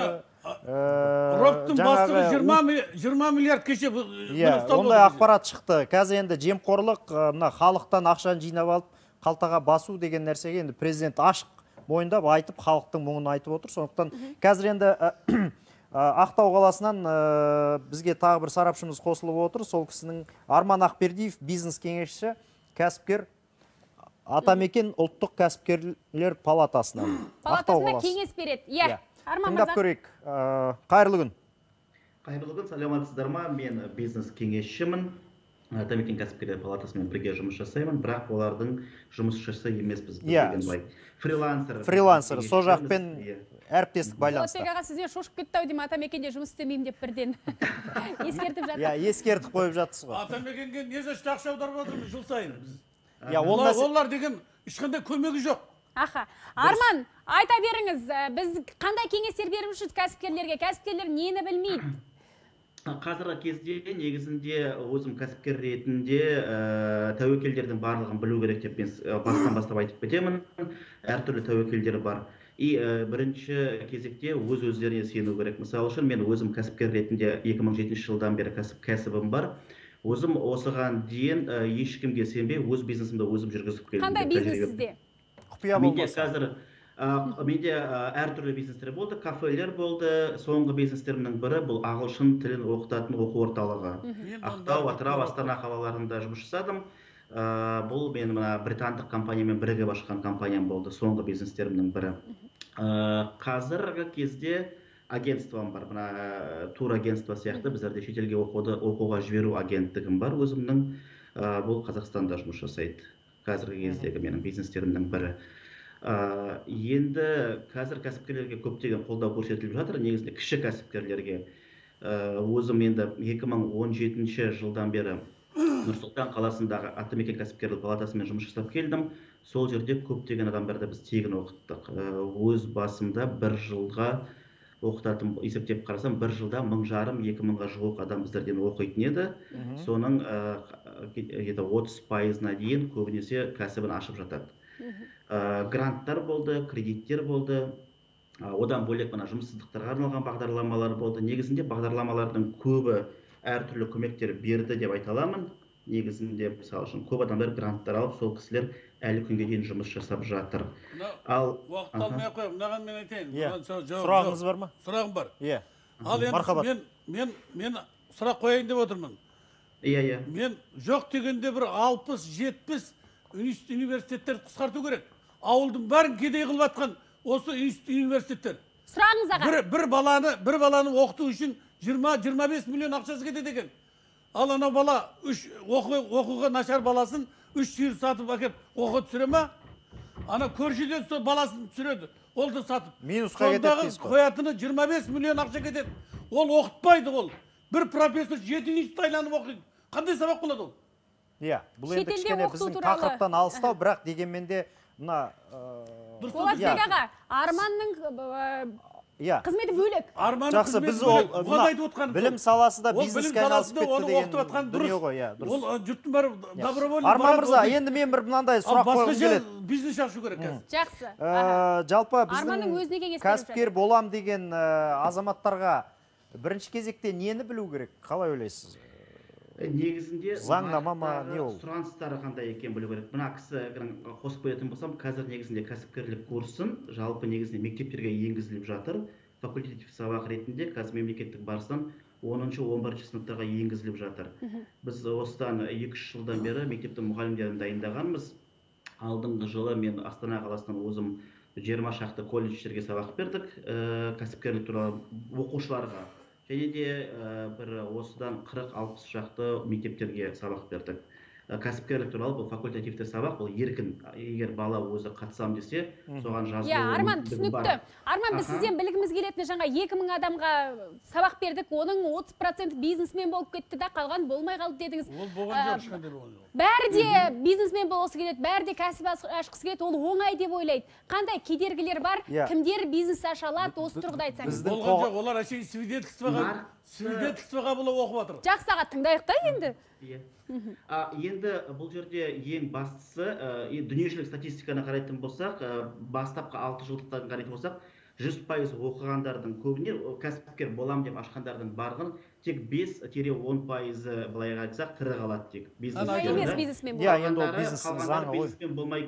РОПтың бастығы 20 миллиард кеше ондай ақпарат шықты. Қазір енді жемқорлық халықтан ақшаны жинап алып қалтаға басу деген нәрсеге енді президент ашық мойындап айтып, халықтың мұңын айтып отыр. Сондықтан қазір енді Ақтау қаласынан бізге тағы бір сарапшымыз қосылып отыр. Сол кісінің Арман Ақбердиев, бизнес кеңесші, кәсіпкер, Атамекен ұлттық кәсіпкерлер палатасынан. Палатасында кеңес береді. Иә, Арман мырза. Тыңдап көрейік. Қайырлы күн. Қайырлы күн, саламатсыздар ма? Мен бизнес кеңесшімін. Атамекен кәсіпкерлер палатасымен бірге жұмыс жасаймын, бірақ олардың жұмысшысы емеспіз. Фрилансер, со жақпен әріптестік байланысты. Болатбек аға, сізге шошып кетті-ау деймін, Атамекенде жұмыс істемеймін деп бірден ескертіп жатыр. Иә, ескертіп қойып жатсыз ғой. Атамекенге не за ақша аударып отырмыз жыл сайын. Олар деген ешқандай көмегі жоқ. Аха. Арман, айта беріңіз, біз қандай кеңестер беріп кәсіпкерлерге? Кәсіпкерлер нені білмейді? Қазіргі кезде негізінде өзім кәсіпкер ретінде тәуекелдердің барлығын білу керек деп мен бастап айтып кетемін. Әртүрлі тәуекелдер бар. Бірінші кезекте өздеріне сену керек. Мысалы үшін мен өзім кәсіпкер ретінде 2007 жылдан бері кәсібім бар. Өзім осыған дейін ешкімге сенбей өз бизнесімді өзім жүргізіп келдім. Қандай бизнес сізде? Құпия болмаса. Менде әртүрлі бизнестер болды, кафелер болды. Соңғы бизнестерімнің бірі бұл ағылшын тілін оқытатын оқу орталығы. Ақтау, Атырау, Астана қалаларында жұмыс жасадым. Бұл мен британдық компаниямен бірге ашқан компаниям болды, соңғы бизнестерімнің бірі. Қазіргі кезде агентством бар, тур агентство сияқты, біздерде шетелге оқуға жіберу агенттігім бар өзімнің. Бұл Қазақстанда жұмыс жасайды. Қазіргі кездегі менің бизнестерімнің бірі. Енді қазір кәсіпкерлерге көптеген қолдау көрсетіліп жатыр, негізінде кіші кәсіпкерлерге. Өзім енді 2017 жылдан бері Нұр-Сұлтан қаласындағы Атамекен кәсіпкерлер палатасымен жұмыс жасап келдім. Сол жерде көптеген адамдарды біз тегін оқыттық. Өз басымда бір жылға оқытатын, есептеп қарасам, бір жылда 1500-2000-ға жуық адам біздерден оқитын еді. Соның 30%-на дейін көбінесе кәсібін ашып жатады. Гранттар болды, кредиттер болды. Одан бөлек жұмыссыздықтарға арналған бағдарламалар болды. Негізінде бағдарламалардың көбі әртүрлі көмектер берді деп айта аламын. Негізінде, мысалы үшін, көп адамдар гранттар алып, сол кісілер әлі күнге дейін жұмыс жасап жатыр. Уақыт алмай ақ қойып, мынаған мен айтайын. Сұрағыңыз бар ма? Сұрағым бар. Иә. Ал енді мен сұрақ қояйын деп отырмын. Иә. Мен жоқ дегенде бір 60-70 университеттерді қысқарту керек. Ауылдың бәрін кедей қылып атқан осы университеттер. Сұрағыңыз аға. Бір баланы оқыту үшін 20-25 миллион ақшасы кетеді екен. Ал анау бала оқуға нашар баласын 3 сиыр сатып әкеп оқуға түсіре ма? Ана көршіден сол баласын түсіреді. Ол да сатып. Минусқа кетеді дейсіз ғой. Қоятыны 25 миллион ақша кетеді. Ол оқытпайды ол. Бір профессор 7 институт айланып оқиды. Қандай сабақ болады ол? Иә, бұл енді кішкене біздің тақырыптан алыстау, бірақ дегенмен де мына Болатбек аға, Арманның қызметі бөлек. Жақсы, біз білім саласы да бизнеске айналысып кетті деген дүние ғой. Ол жұрттың бәрі добровольно. Арман мырза, енді мен бір мынандай сұрақ қойғым келеді. Бизнес ашу керек қазір. Жақсы. Жалпы біздің кәсіпкер болам деген азаматтарға бірінші кезекте нені білу керек? Қалай ойлайсыз? Негізінде заңнама ма, не ол? Сұраныстары қандай екен білу керек. Мына кісі қосып қоятын болсам, қазір негізінде кәсіпкерлік курсын жалпы негізінде мектептерге енгізіліп жатыр. Факультатив сабақ ретінде қазір мемлекеттік барыстан 10-11 сыныптарға енгізіліп жатыр. Біз осыдан 2-3 жылдан бері мектептің мұғалімдерін дайындағанбыз. Алдыңғы жылы мен Астана қаласынан өзім 20 шақты колледждерге сабақ бердік, кәсіпкерлік туралы оқушыларға. Және де бір осыдан 40-60 шақты мектептерге сабақ бердік. Кәсіпкерлік туралы бұл факультативті сабақ, бұл еркін. Егер бала өзі қатысам десе, соған жазылу. Арман, түсінікті. Арман, біз сізден білгіміз келетіні жаңа 2000 адамға сабақ бердік, оның 30% бизнесмен болып кетті да, қалған болмай қалды дедіңіз. Ол болған жоқ, ешқандай болған жоқ. Бәрі де бизнесмен болғысы келеді, бәрі де кәсіп ашқысы келеді, ол оңай деп ойлайды. Қандай кедергілер бар, кімдер бизнес аша алады, осы тұрғыда айтсаңыз. Болған жоқ, олар әшейін свидетельствоға бұла оқып жатыр. Жақсы аға, тыңдайық та енді. Енді бұл жерде ең бастысы, дүниежүзілік статистиканы қарайтын болсақ, бастапқы 6 жылдықтарын қарайтын болсақ, 100% оқығандардың көбіне кәсіпкер болам деп ашқандардың барғын тек 5-10% былайға айтсақ тірі қалады тек. Емес бизнесмен болады. Иә, енді ол бизнестің заңы ғой. Бизнесмен болмай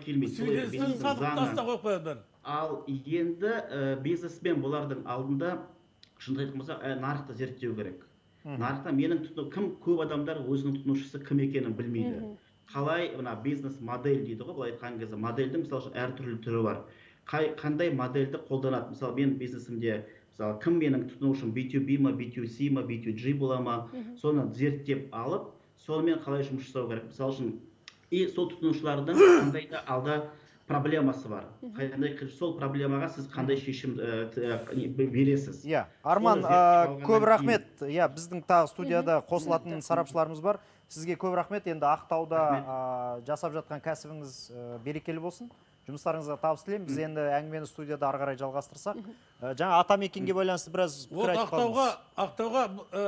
келмейді. Ал енді бизнесмен болардың алдында шынды айтқан болсақ, нарықты зерттеу керек. Нарықта кім көп адамдар өзінің тұтынушысы кім екенін білмейді. Қалай бизнес модель дейді ғой, былай айтқан кезде модельдің мысалы үшін әртүрлі түрі бар. Қандай модельді қолданады? Мысалы мен бизнесімде мысалы кім менің тұтынушым B2B ма, B2C ма, B2G бола ма, соны зерттеп алып, сонымен қалай жұмыс жасау керек? Мысалы үшін сол тұтынушылардың қандай да алда проблемасы бар. Сол проблемаға сіз қандай шешім бересіз? Иә, Арман, көп рахмет. Иә, біздің тағы студияда қосылатын сарапшыларымыз бар. Сізге көп рахмет. Енді Ақтауда жасап жатқан кәсібіңіз берекелі болсын. Жұмыстарыңызға табыс тілеймін. Біз енді әңгімені студияда ары қарай жалғастырсақ. Жаңа атамекенге байланысты біраз пікір айтып қалдыңыз. Ақтауға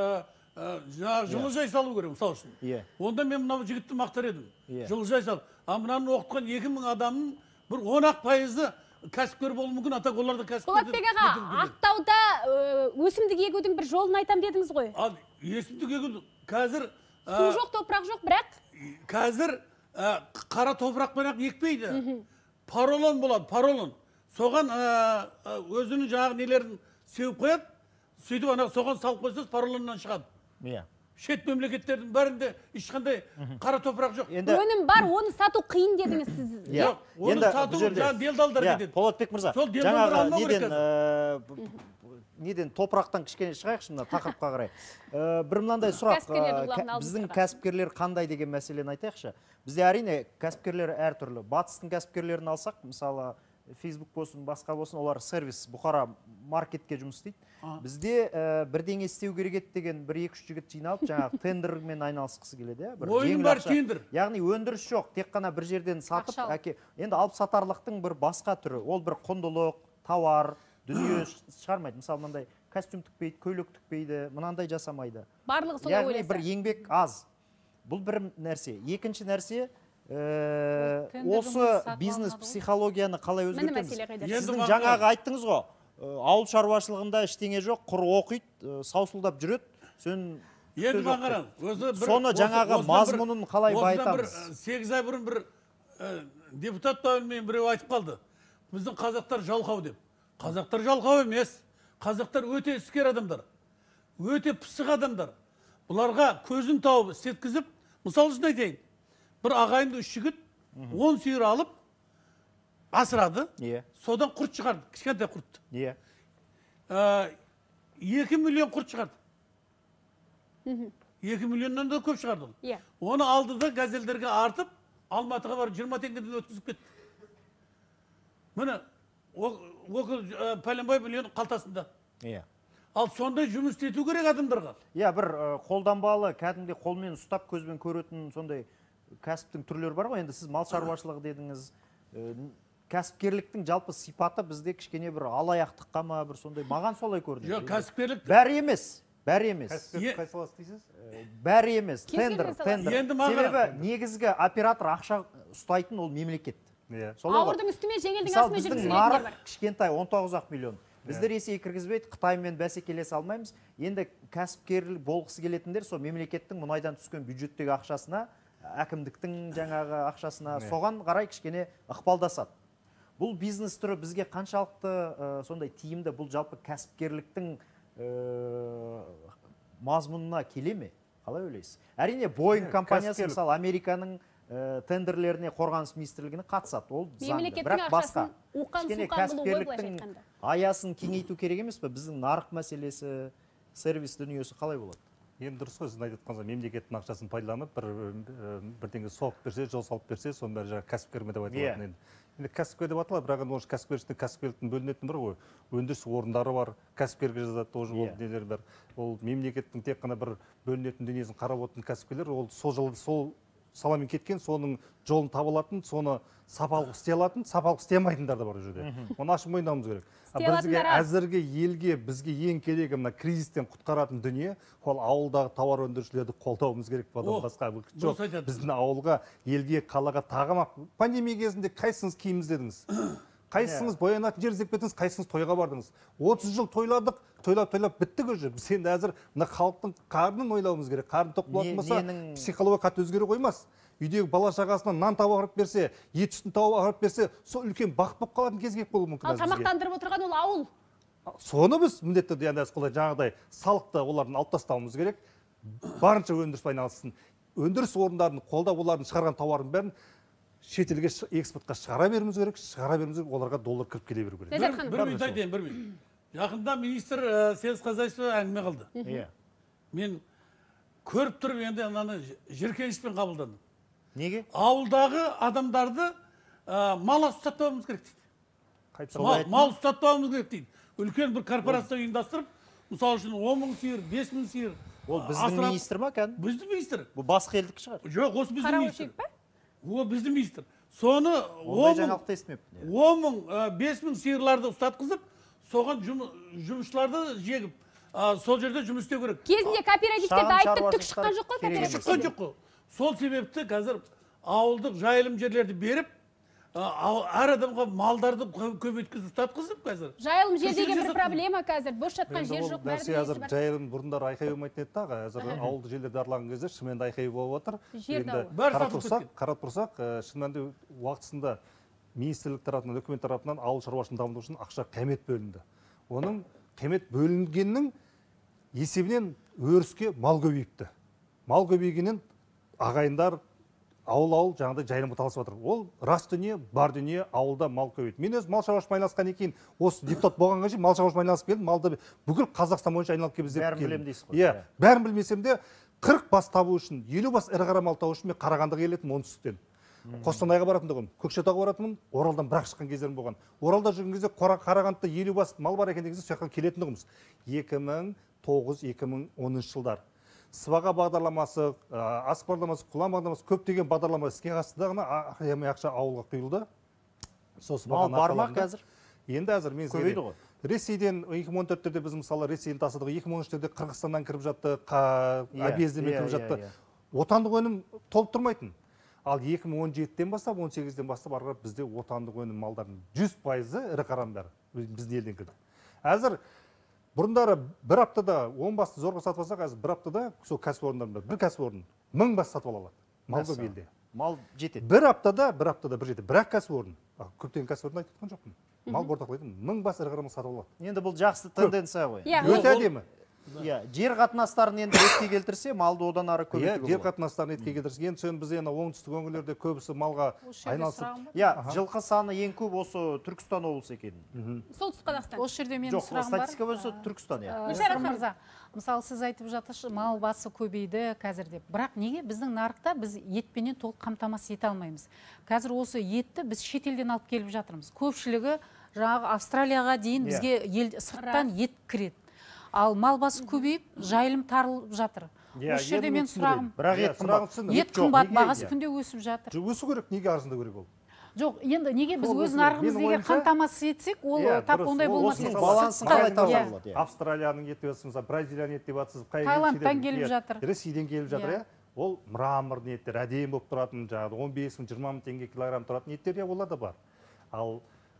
жылыжай салу керек, мысалы үшін. Онда мен мынау жігітті мақтар едім. Жылыжай салу. Мынаны оқытқан 2000 адамның бір 10% кәсіпкер болуы мүмкін, атақ олар да кәсіпкер. Болатбек аға, Ақтауда өсімдік егудің бір жолын айтам дедіңіз ғой. Ал өсімдік егудің қазір су жоқ, топырақ жоқ, бірақ қазір қара топырақпен екпейді. Поролон болады, поролон. Соған өзінің жаңағы нелерін сеуіп қояды, сөйтіп соған салып қойсаңыз поролоннан шығады. Иә. Шет мемлекеттердің бәрінде ешқандай қара топырақ жоқ. Өнім бар, оны сату қиын дедіңіз сіз. Жоқ, оны сату жаңағы делдалдар кетеді. Болатбек мырза, жаңағы неден топырақтан кішкене шығайықшы мына тақырыпқа қарай. Бір мынандай сұрақ, біздің кәсіпкерлер қандай деген мәселені айтайықшы. Бізде әрине кәсіпкерлер әртүрлі. Батыстың кәсіпкерлерін алсақ, мысалы Facebook болсын, басқа болсын, олар сервис, бұқара маркетке жұмыс істейді. Бізде бірдеңе істеу керек еді деген 1-2 жігіт жиналып, жаңағы тендермен айналысқысы келеді. Ойын бар тендер. Яғни өндіріс жоқ, тек қана бір жерден сатып, енді алып сатарлықтың бір басқа түрі. Ол бір құндылық, тауар, дүние шығармайды. Мысалы, мынандай костюм тікпейді, көйлек тікпейді, мынандай жасамайды. Барлығы солай ойласа. Яғни бір еңбек аз. Бұл бір нәрсе. Екінші нәрсе, осы бизнес психологияны қалай өзгертеміз? Сіздің жаңағы айттыңыз ғой, ауыл шаруашылығында ештеңе жоқ, құр оқиды, саусылдап жүреді. Енді мағарам, соны жаңағы мазмұнын қалай байытамыз? 8 ай бұрын бір депутат мен біреу айтып қалды. Біздің қазақтар жалқау деп. Қазақтар жалқау емес. Қазақтар өте іскер адамдар. Өте пысық адамдар. Бұларға көзін тауып істеткізіп, мысал үшін айтайын. Бір ағайынды 3 жігіт 10 сиыр алып асырады. Содан құрт шығарды, кішкентай құртты. 2 миллион құрт шығарды. 2 миллионнан да көп шығарды. Оны алды да газелдерге артып, Алматыға барып 20 теңгеден өткізіп кетті. Міне, пәленбай миллион қалтасында. Ал сондай жұмыс ету керек адамдарға. Бір қолданбалы, кәдімгі қолмен ұстап, көзбен көретін сондай кәсіптің түрлері бар ғой. Енді сіз мал шаруашылығы дедіңіз. Кәсіпкерліктің жалпы сипаты бізде кішкене бір алаяқтыққа ма, бір сондай, маған солай көрінеді. Жоқ, кәсіпкерлік бәрі емес. Бәрі емес. Кәсіпкерлік қай саласы дейсіз? Бәрі емес. Тендер. Себебі негізгі оператор ақша ұстайтын ол мемлекет. Ауырдың үстімен жеңілдің астымен жүргізілетіндер бар. Нарық кішкентай 19 миллион. Бізді Ресей кіргізбейді, Қытаймен бәсекелесе алмаймыз. Енді кәсіпкер болғысы келетіндер сол мемлекеттің мұнайдан түскен бюджеттегі ақшасына, әкімдіктің жаңағы ақшасына, соған қарай кішкене ықпалдасады. Бұл бизнес түрі бізге қаншалықты сондай тиімді, бұл жалпы кәсіпкерліктің мазмұнына келе ме? Қалай ойлайсыз? Әрине, Boeing компаниясы мысалы Американың тендерлеріне қорғаныс министрлігіне қатысады. Ол заңды. Бірақ басқа. Кішкене кәсіпкерліктің аясын кеңейту керек емес пе? Біздің нарық мәселесі, сервис дүниесі қалай болады? Енді дұрыс қой, сіз айтып жатқаныңыз, мемлекеттің ақшасын пайдаланып, бірдеңе соғып берсе, жол салып берсе, соның бәрі жаңағы кәсіпкер ме деп айтылады. Енді кәсіпкер деп аталады, бірақ енді кәсіпкер ішінде кәсіпкерліктің бөлінетін бір ғой. Өндіріс орындары бар, кәсіпкерге жазады, ол нелер бар. Ол мемлекеттің тек қана бір бөлінетін дүниесін қарап отырған кәсіпкерлер, ол сол саламен кеткен, соның жолын таба алатын, соны сапалық істей алатын, сапалық істемейтіндер де бар жерде. Оны ашып мойындауымыз керек. Бізге әзірге елге, бізге ең керегі мына кризистен құтқаратын дүние, ол ауылдағы тауар өндірушілерді қолдауымыз керек. Басқа жоқ. Біздің ауылға, елге, қалаға тағамақ. Пандемия кезінде қайсыңыз киім іздедіңіз? Қайсыңыз боянатын жер іздеп кеттіңіз, қайсыңыз тойға бардыңыз? 30 жыл тойладық, тойлап біттік уже. Біз енді әзір мына халықтың қарнын ойлауымыз керек. Қарны тоқ болатын болса, психология қатты өзгере қоймас. Үйдегі бала шағасынан нан тауып алып берсе, ет сүтін тауып алып берсе, сол үлкен бақыт болып қалатын кез келіп қалуы мүмкін. Ал тамақтандырып отырған ол ауыл. Соны біз міндетті жаңағыдай салықты олардың алып тастауымыз керек. Барынша өндіріс айналыссын. Өндіріс орындарын қолдап, олардың шығарған тауарын бәрін шетелге экспортқа шығара беруіміз керек, оларға доллар кіріп келе беру керек. Бір минут айтайын, бір минут. Жақында министр сельское хозяйство әңгіме қылды. Мен көріп тұрып енді ананы жиіркенішпен қабылдадым. Неге? Ауылдағы адамдарды мал ұстатпауымыз керек дейді. Мал ұстатпауымыз керек дейді. Үлкен бір корпорация ұйымдастырып, мысалы үшін 10 мың сиыр, 5 мың сиыр. Ол біздің министр ма кән? Біздің министр. Бұл басқа елдік шығар? Жоқ, осы біздің министр. Ол біздің министр. Соны 10 мың, 5 мың сиырларды ұстатқызып, соған жұмысшыларды жегіп, сол жерде жұмыс істеу керек. Кезінде кооперативтерді айтты, түк шыққан жоқ қой кооперативтерде? Шыққан жоқ қой. Сол себепті қазір ауылдық жайылым жерлерді беріп, әр адамға малдарды көбейткізіп ұстатқызып қазір. Жайылым жер деген бір проблема қазір. Бос жатқан жер жоқ, бәрі нәрсе бар. Жайылым бұрындар айқай болмайтын еді тағы. Қазір ауылды жерлерді аралаған кезде шынымен айқай болып отыр. Қарап тұрсақ, шынымен уақытысында министрлік тарапынан, үкімет тарапынан ауыл шаруашылығын дамыту үшін ақша қамет бөлінді. Оның қамет бөлінгеннің есебінен өріске мал көбейіпті. Мал көбейгеннен ағайындар ауыл жаңағыдай жайылымға таласып жатыр. Ол рас дүние, бар дүние, ауылда мал көбейді. Мен өзім мал шаруашылығымен айналысқаннан кейін, осы депутат болғанға шейін мал шаруашылығымен айналысып келдім, малды бүкіл Қазақстан бойынша айналып келіп іздеп келдім. Бәрін білемін дейсіз ғой. Иә, бәрін білмесем де 40 бас табу үшін, 50 бас ірі қара мал табу үшін мен Қарағандыға келетінмін оңтүстіктен. Қостанайға баратындығым, Көкшетауға баратынмын, Оралдан бірақ шыққан кездерім болған. Оралда жүрген кезде Қарағандыда 50 бас мал бар екен деген кезде сояққа келетіндігіміз. 2009-2010 жылдар. Сыбаға бағдарламасы, ас бағдарламасы, құлан бағдарламасы, көптеген бағдарлама іске асты ғана ақша ауылға құйылды. Мал бар ма қазір? Енді әзір мен көбейді ғой. Ресейден 2014-терде біз мысалы Ресейден тасыдық, 2013-терде Қырғызстаннан кіріп жатты, объездермен кіріп жатты. Отандық өнім толып тұрмайтын. Ал 2017-ден бастап, 18-ден бастап арқылы бізде отандық өнім малдардың 100% ірі қараның бәрі біздің елден кірді. Әзір бұрындары бір аптада 10 басты зорға сатып алсақ, қазір бір аптада сол кәсіпорындарында бір кәсіпорын 1000 бас сатып алады. Мал көп елде. Мал жетеді. Бір аптада бір жетеді. Бірақ кәсіпорын, көптеген кәсіпорын айтып жатқан жоқпын. Мал бордақылайтын 1000 бас ірі қара мал сатып алады. Енді бұл жақсы тенденция ғой. Өте әдемі. Жер қатынастарын енді ретке келтірсе, малды одан ары көбейтуге болады. Жер қатынастарын ретке келтірсе, енді біз оңтүстік өңірлерде көбісі малға айналысып. Жылқы саны ең көп осы Түркістан облысы екен. Солтүстік Қазақстан. Осы жерде менің сұрағым бар. Статистика болса Түркістан. Мырза, мысалы сіз айтып жатырсыз, мал басы көбейді қазір деп. Бірақ неге біздің нарықта біз етпенен толық қамтамасыз ете алмаймыз? Қазір осы етті біз шетелден алып келіп жатырмыз. Көпшілігі жаңағы Австралияға дейін бізге сырттан ет кіреді. Ал мал басы көбейіп, жайылым тарылып жатыр. Осы жерде мен сұрағым. Ет қымбат, бағасы күнде өсіп жатыр. Өсу керек, неге арзандау керек ол? Жоқ, енді неге біз өз нарығымыз неге қамтамасыз етсек, ол тап ондай болмасын. Балансын қалай табуға болады? Австралияның еті өсіп, Бразилияның еті өсіп, Таиландтан келіп жатыр. Ресейден келіп жатыр. Ол мраморный еттер, әдемі болып тұратын, 15 мың, 20 мың теңге килограмм тұратын еттер, олар да бар. Ал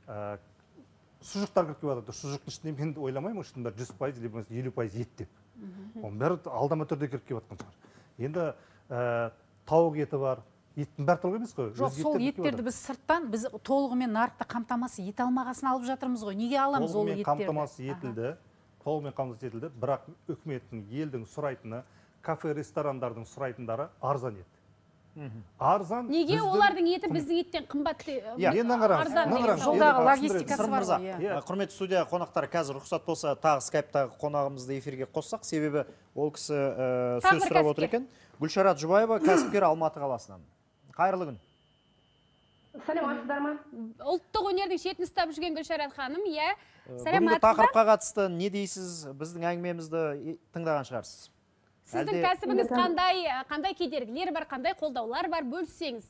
сұжықтар кіріп жатыр. Сұжықтың ішінде мен ойламаймын, ішінің бәрі 100%, 50% ет деп. Оның бәрі алдама түрде кіріп жатқан шығар. Енді тауық еті бар, еттің бәрі толық емес қой. Жоқ, сол еттерді біз сырттан, біз толығымен нарықта қамтамасыз ете алмағасын алып жатырмыз ғой. Неге аламыз ол еттерді? Толығымен қамтамасыз етілді, бірақ үкіметтің, елдің сұрайтыны, кафе, ресторандардың сұрайтындары арзан ет. Арзан. Неге олардың еті біздің еттен қымбат? Жолдағы логистикасы бар ғой. Құрметті студия қонақтары, қазір рұқсат болса тағы скайптағы қонағымызды эфирге қоссақ, себебі ол кісі сөз сұрап отыр екен. Гүлшарат Жұбаева, кәсіпкер, Алматы қаласынан. Қайырлы күн. Сәлеметсіздер ме? Ұлттық өнердің шетін ұстап жүрген Гүлшарат ханым, иә. Бүгінгі тақырыпқа қатысты не дейсіз? Біздің әңгімемізді тыңдаған шығарсыз. Сіздің кәсібіңіз қандай кедергілер бар, қандай қолдаулар бар, бөліссеңіз?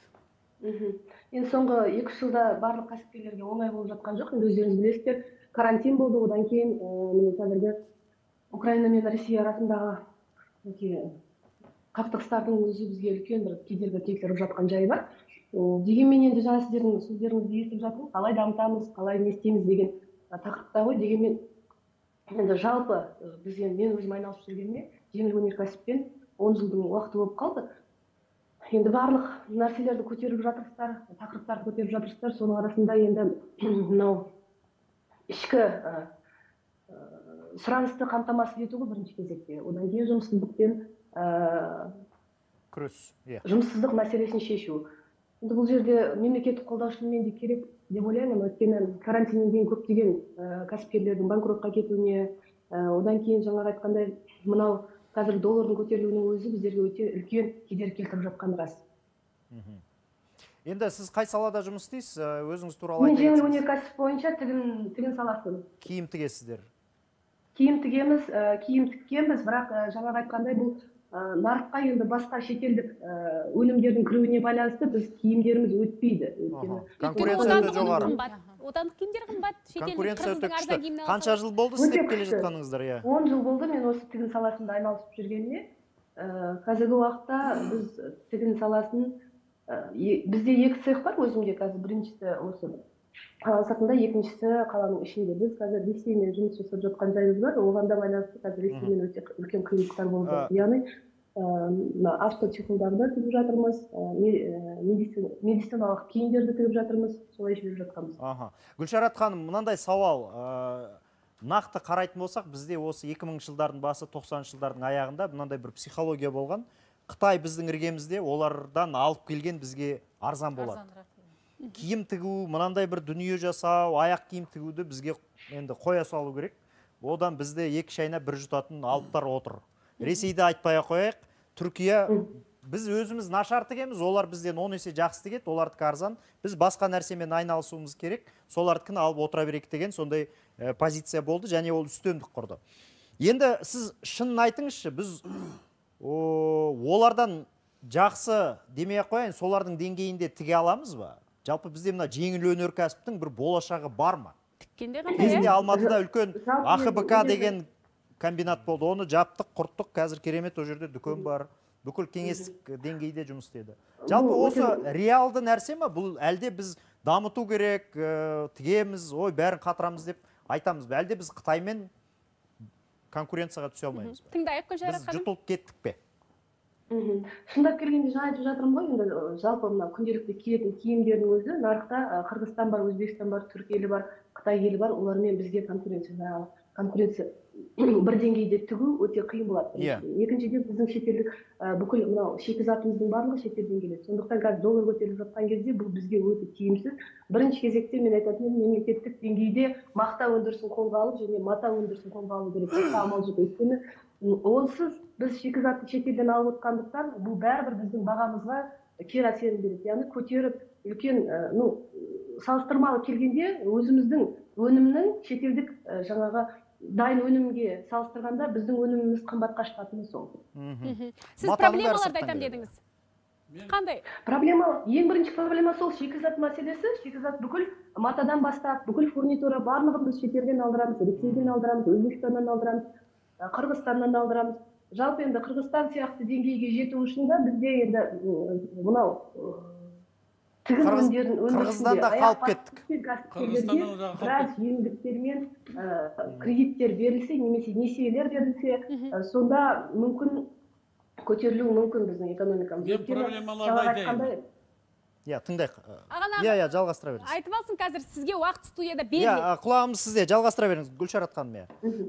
Енді соңғы 2 жылда барлық кәсіпкерлерге оңай болып жатқан жоқ. Өздеріңіз білесіздер, карантин болды, одан кейін қазіргі Украина мен Россия арасындағы қақтығыстардың өзі бізге үлкен бір кедергі келтіріп жатқан жайы бар. Дегенмен енді жаңа сіздердің сөздеріңізді естіп жатырмыз, қалай дамытамыз, қалай не істейміз деген тақырыпта ғой. Дегенмен енді жалпы мен өзім айналысып жүргеніме жеңіл өнеркәсіппен 10 жылдың уақыты болып қалды. Енді барлық нәрселерді көтеріп жатырсыздар, тақырыптарды көтеріп жатырсыздар. Соның арасында енді мынау ішкі сұранысты қамтамасыз ету ғой бірінші кезекте. Одан кейін жұмыссыздықпен күрес. Жұмыссыздық мәселесін шешу. Енді бұл жерде мемлекеттік қолдау шынымен де керек деп ойлаймын. Өйткені карантиннен кейін көптеген кәсіпкерлердің банкротқа кетуіне, одан кейін жаңағы айтқандай мынау қазір доллардың көтерілуінің өзі біздерге өте үлкен кедергі келтіріп жатқаны рас. Енді сіз қай салада жұмыс істейсіз? Өзіңіз туралы айта кетсеңіз. Мен жеңіл өнеркәсіп бойынша тігін саласы. Киім тігесіздер? Киім тіккенбіз, бірақ жаңағы айтқандай бұл нарыққа енді басқа шетелдік өнімдердің кіруіне байланысты біз киімдеріміз өтпейді. Конкуренция өте жоғары. Отандық киімдер қымбат, конкуренция өте күшті. Қанша жыл болды істеп келе жатқаныңыздар? 10 жыл болды мен осы тігін саласында айналысып жүргеніме. Қазіргі уақытта біз тігін саласын, бізде 2 цех бар өзімде қазір. Біріншісі осы қала сыртында, екіншісі қаланың ішінде. Біз қазір Ресеймен жұмыс жасап жатқан жайымыз бар. Оған да байланысты қазір Ресеймен өте үлкен қиындықтар болды. Яғни авточехолдарды тігіп жатырмыз, медициналық киімдерді тігіп жатырмыз, солай жіберіп жатқанбыз. Гүлшарат ханым, мынандай сауал. Нақты қарайтын болсақ, бізде осы 2000 жылдардың басы, 90 жылдардың аяғында мынандай бір психология болған. Қытай біздің іргемізде, олардан алып келген бізге арзан болады. Киім тігу, мынандай бір дүние жасау, аяқ киім тігуді бізге енді қоя салу керек. Одан бізде 2 шайна 1 жұтатын алыптар отыр. Ресейді айтпай қояйық. Түркия, біз өзіміз нашар тігеміз, олар бізден 10 есе жақсы тігеді, олардікі арзан. Біз басқа нәрсемен айналысуымыз керек, солардікін алып отыра берейік деген сондай позиция болды, және ол үстемдік құрды. Енді сіз шынын айтыңызшы, біз олардан жақсы демей қояйын, солардың деңгейінде тіге аламыз ба? Жалпы бізде мына жеңіл өнеркәсіптің бір болашағы бар ма? Кезінде Алматыда үлкен АХБК деген комбинат болды. Оны жаптық, құрттық, қазір керемет о жерде дүкен бар. Бүкіл кеңестік деңгейде жұмыс істеді. Жалпы осы реалды нәрсе ма? Бұл әлде біз дамыту керек, тігеміз, бәрін қатырамыз деп айтамыз ба? Әлде біз Қытаймен конкуренцияға түсе алмаймыз ба? Тыңдайық, Гүлшарат ханым. Біз жұтылып кеттік пе? Шындап келгенде жаңа айтып жатырмын ғой, енді жалпы мына күнделікті киетін киімдердің өзі нарықта Қырғызстан бар, Өзбекстан бар, Түрік елі бар, Қытай елі бар, олармен бізге конкуренция бір деңгейде тігу өте қиын болады. Екіншіден біздің шетелдік бүкіл мынау шикізатымыздың барлығы шетелден келеді. Сондықтан қазір доллар көтеріліп жатқан кезде бұл бізге өте тиімсіз. Бірінші кезекте мен айтатыным, мемлекеттік деңгейде мақта өндірісін қолға алып және мата өндірісін қолға алу керек. Басқа амал жоқ. Өйткені онсыз біз шикізатты шетелден алып отқандықтан бұл бәрібір біздің бағамызға кері әсерін береді. Яғни көтеріп үлкен салыстырмалы келгенде өзіміздің өнімнің шетелдік жаңағы дайын өнімге салыстырғанда біздің өніміміз қымбатқа шығатыны сол. Сіз проблемаларды айтам дедіңіз. Қандай? Ең бірінші проблема сол шикізат мәселесі. Шикізат бүкіл матадан бастап, бүкіл фурнитура барлығын біз шетелден алдырамыз, Ресейден алдырамыз, Өзбекстаннан алдырамыз, Қырғызстаннан алдырамыз. Жалпы енді Қырғызстан сияқты деңгейге жету үшін да бізде енді мынау Қырғызстанда қалып кеттік. Біраз жеңілдіктермен кредиттер берілсе, немесе несиелер берілсе, сонда мүмкін көтерілуі мүмкін біздің экономикамыз. Мен проблемаларды айтайын. Тыңдайық. Жалғастыра беріңіз. Айтып алсын, қазір сізге уақыт студияда беріледі. Құлағымыз сізде, жалғастыра беріңіз, Гүлшарат ханым.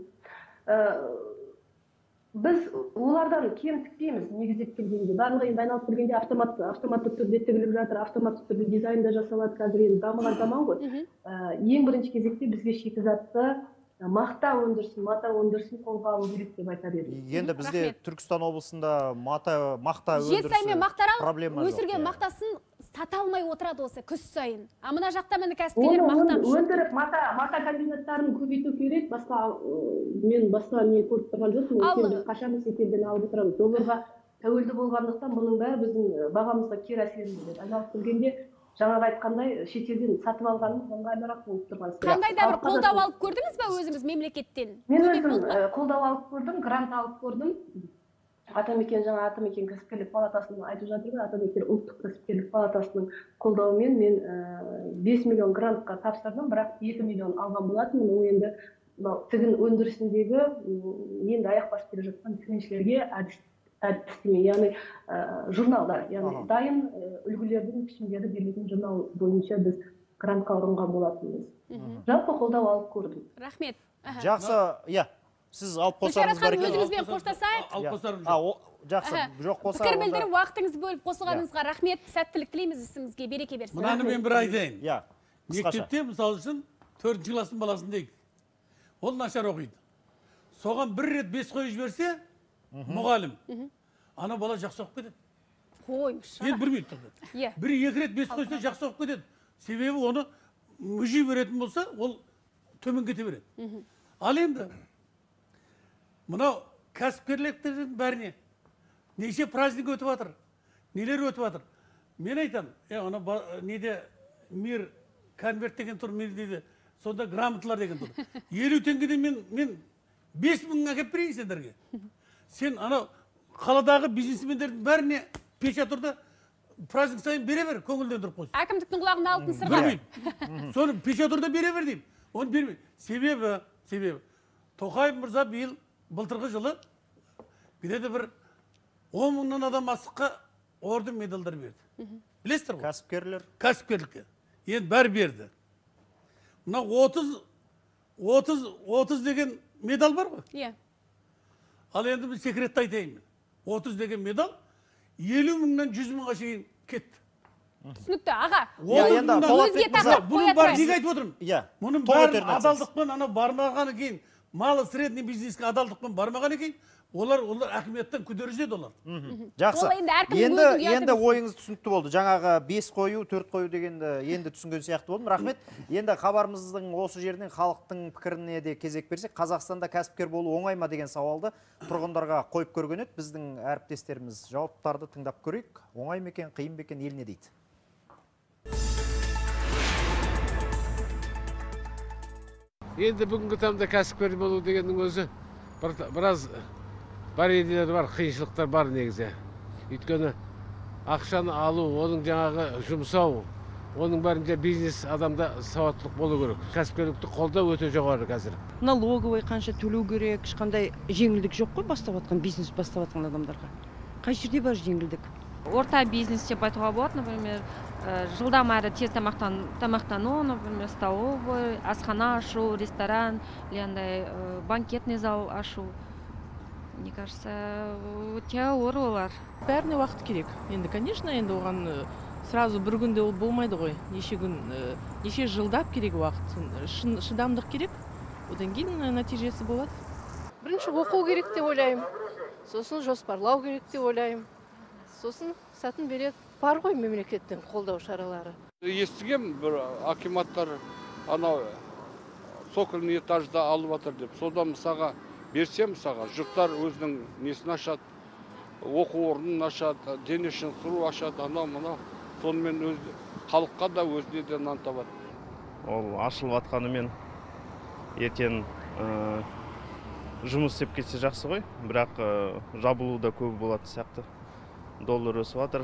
Біз олардан кем тікпейміз негізеп келгенде. Барлығы енді айналып келгенде автоматты түрде тігіліп жатыр, автоматты түрде дизайнда жасалады, қазір енді дамыған заман ғой. Ең бірінші кезекте бізге шикізатты мақта өндірісін, мата өндірісін қолға алу керек деп айтар едім. Енді бізде Түркістан облысында мақта өндірісі проблема жоқ. Өсірген мақтасын сата алмай отырады осы күз сайын. Мына жақта мені кәсіпкерлер мақтан өндіріп мата комбинаттарын көбейту керек. Мен басқа не көріп тұрған жоқпын. Өйткені қашан шетелден алып отырамыз. Долларға тәуелді болғандықтан бұның бәрі біздің бағамызға кері әсерін береді. Айналып келгенде жаңағы айтқандай шетелден сатып алғанымыз ыңғайлырақ болып тұрған. Қандай да бір қолдау алып көрдіңіз бе өзіңіз мемлекеттен? Мен өзім қолдау алып көрдім, грант алып көрдім. Атамекен жаңа Атамекен кәсіпкерлік палатасының айтып жатыр ғой, Атамекен ұлттық кәсіпкерлік палатасының қолдауымен мен 5 миллион грантқа тапсырдым, бірақ 2 миллион алған болатынмын. Ол енді тігін өндірісіндегі енді аяқ басып келе жатқан тігіншілерге әдістеме, яғни журналдар, яғни дайын үлгілердің пішімдері берілетін журнал бойынша біз грантқа ұрынған болатынбыз. Жалпы қолдау алып көрдім. Рахмет. Жақсы, иә. Сіз алып қосарыңыз бар екен. Өзіңізбен қоштасайық. Алып қосарым жоқ. Жақсы, жоқ қоса. Пікір білдіріп, уақытыңыз бөліп қосылғаныңызға рахмет, сәттілік тілейміз, ісіңізге береке берсін. Мынаны мен бір айтайын. Иә. Мектепте мысалы үшін 4-ші кластың баласын дейік. Ол нашар оқиды. Соған бір рет 5 қойып жіберсе, мұғалім. Ана бала жақсы оқып кетеді. Қоймыш. Енді бір минут тоқтайды. Бір 2 рет 5 қойса жақсы оқып кетеді. Себебі оны мүжи беретін болса, ол төмен кете береді. Ал енді мынау кәсіпкерліктердің бәріне неше праздник өтіп жатыр, нелер өтіп жатыр. Мен айтам, ана неде мир конверт деген тұр, мир дейді, сонда грамоталар деген тұр. 50 теңгеден мен 5000 әкеп берейін сендерге. Сен ана қаладағы бизнесмендердің бәріне печатурда праздник сайын бере бер, көңілден тұрып қойсын. Әкімдіктің құлағына алтын сырға. Білмеймін. Соны печатурда бере бер деймін. Оны бермеймін. Себебі Тоқаев мырза былтырғы жылы где-то бір 10 мыңнан адам асыққа орден медалдар берді. Білесіздер ғой? Кәсіпкерлер. Кәсіпкерлікке. Енді бәрі берді. Мына 30 деген медал бар ғой? Иә. Ал енді бір секретті айтайын. 30 деген медал 50 мыңнан 100 мыңға шейін кетті. Түсінікті, аға. Өзге тақырып қоя тұрайық. Неге айтып отырмын? Мұның бәрі адалдықпен бармағаны кейін, малы средний бизнеске адалдықпен бармағаны кейін, олар әкіметтен күдерізеді олар. Жақсы. Енді ойыңыз түсінікті болды. Жаңағы 5 қою, 4 қою дегенді енді түсінген сияқты болдым. Рахмет. Енді хабарымыздың осы жерінен халықтың пікіріне де кезек берсек, Қазақстанда кәсіпкер болу оңай ма деген сауалды тұрғындарға қойып көрген еді. Біздің әріптестеріміз жауаптарды тыңдап көрейік. Оңай ма екен, қиын ба екен, ел не дейді? Енді бүгінгі таңда кәсіпкер болу дегеннің өзі біраз бар идеялар бар, қиыншылықтар бар негізі. Өйткені ақшаны алу, оның жаңағы жұмсау, оның бәрінде бизнес адамда сауаттылық болу керек. Кәсіпкерлікті қолдау өте жоғары қазір. Налоговый қанша төлеу керек, ешқандай жеңілдік жоқ қой бастап жатқан, бизнес бастап жатқан адамдарға. Қай жерде бар жеңілдік? Орта бизнес деп айтуға болады, например, жылдам әрі тез тамақтану, например, столовый, асхана ашу, ресторан, или банкетный зал ашу. Мне кажется, өте ауыр олар. Бәріне уақыт керек. Енді, конечно, енді оған сразу бір күнде ол болмайды ғой. Неше жылдап керек уақыт. Шыдамдық керек. Одан кейін нәтижесі болады. Бірінші оқу керек деп ойлаймын. Сосын жоспарлау керек деп ойлаймын. Сосын сәтін береді. Бар ғой мемлекеттің қолдау шаралары. Естігем бір акиматтар анау сокольный этажда алып жатыр деп. Содан мысалға берсем, мысалға жұрттар өзінің несін ашады, оқу орнын ашады, дене шынықтыру ашады, анау-мынау. Сонымен халыққа да өзіне де нан табады. Ол ашылып жатқанымен ертең жұмыс істеп кетсе жақсы ғой, бірақ жабылу да көп болады сияқты. Доллар өсіп жатыр.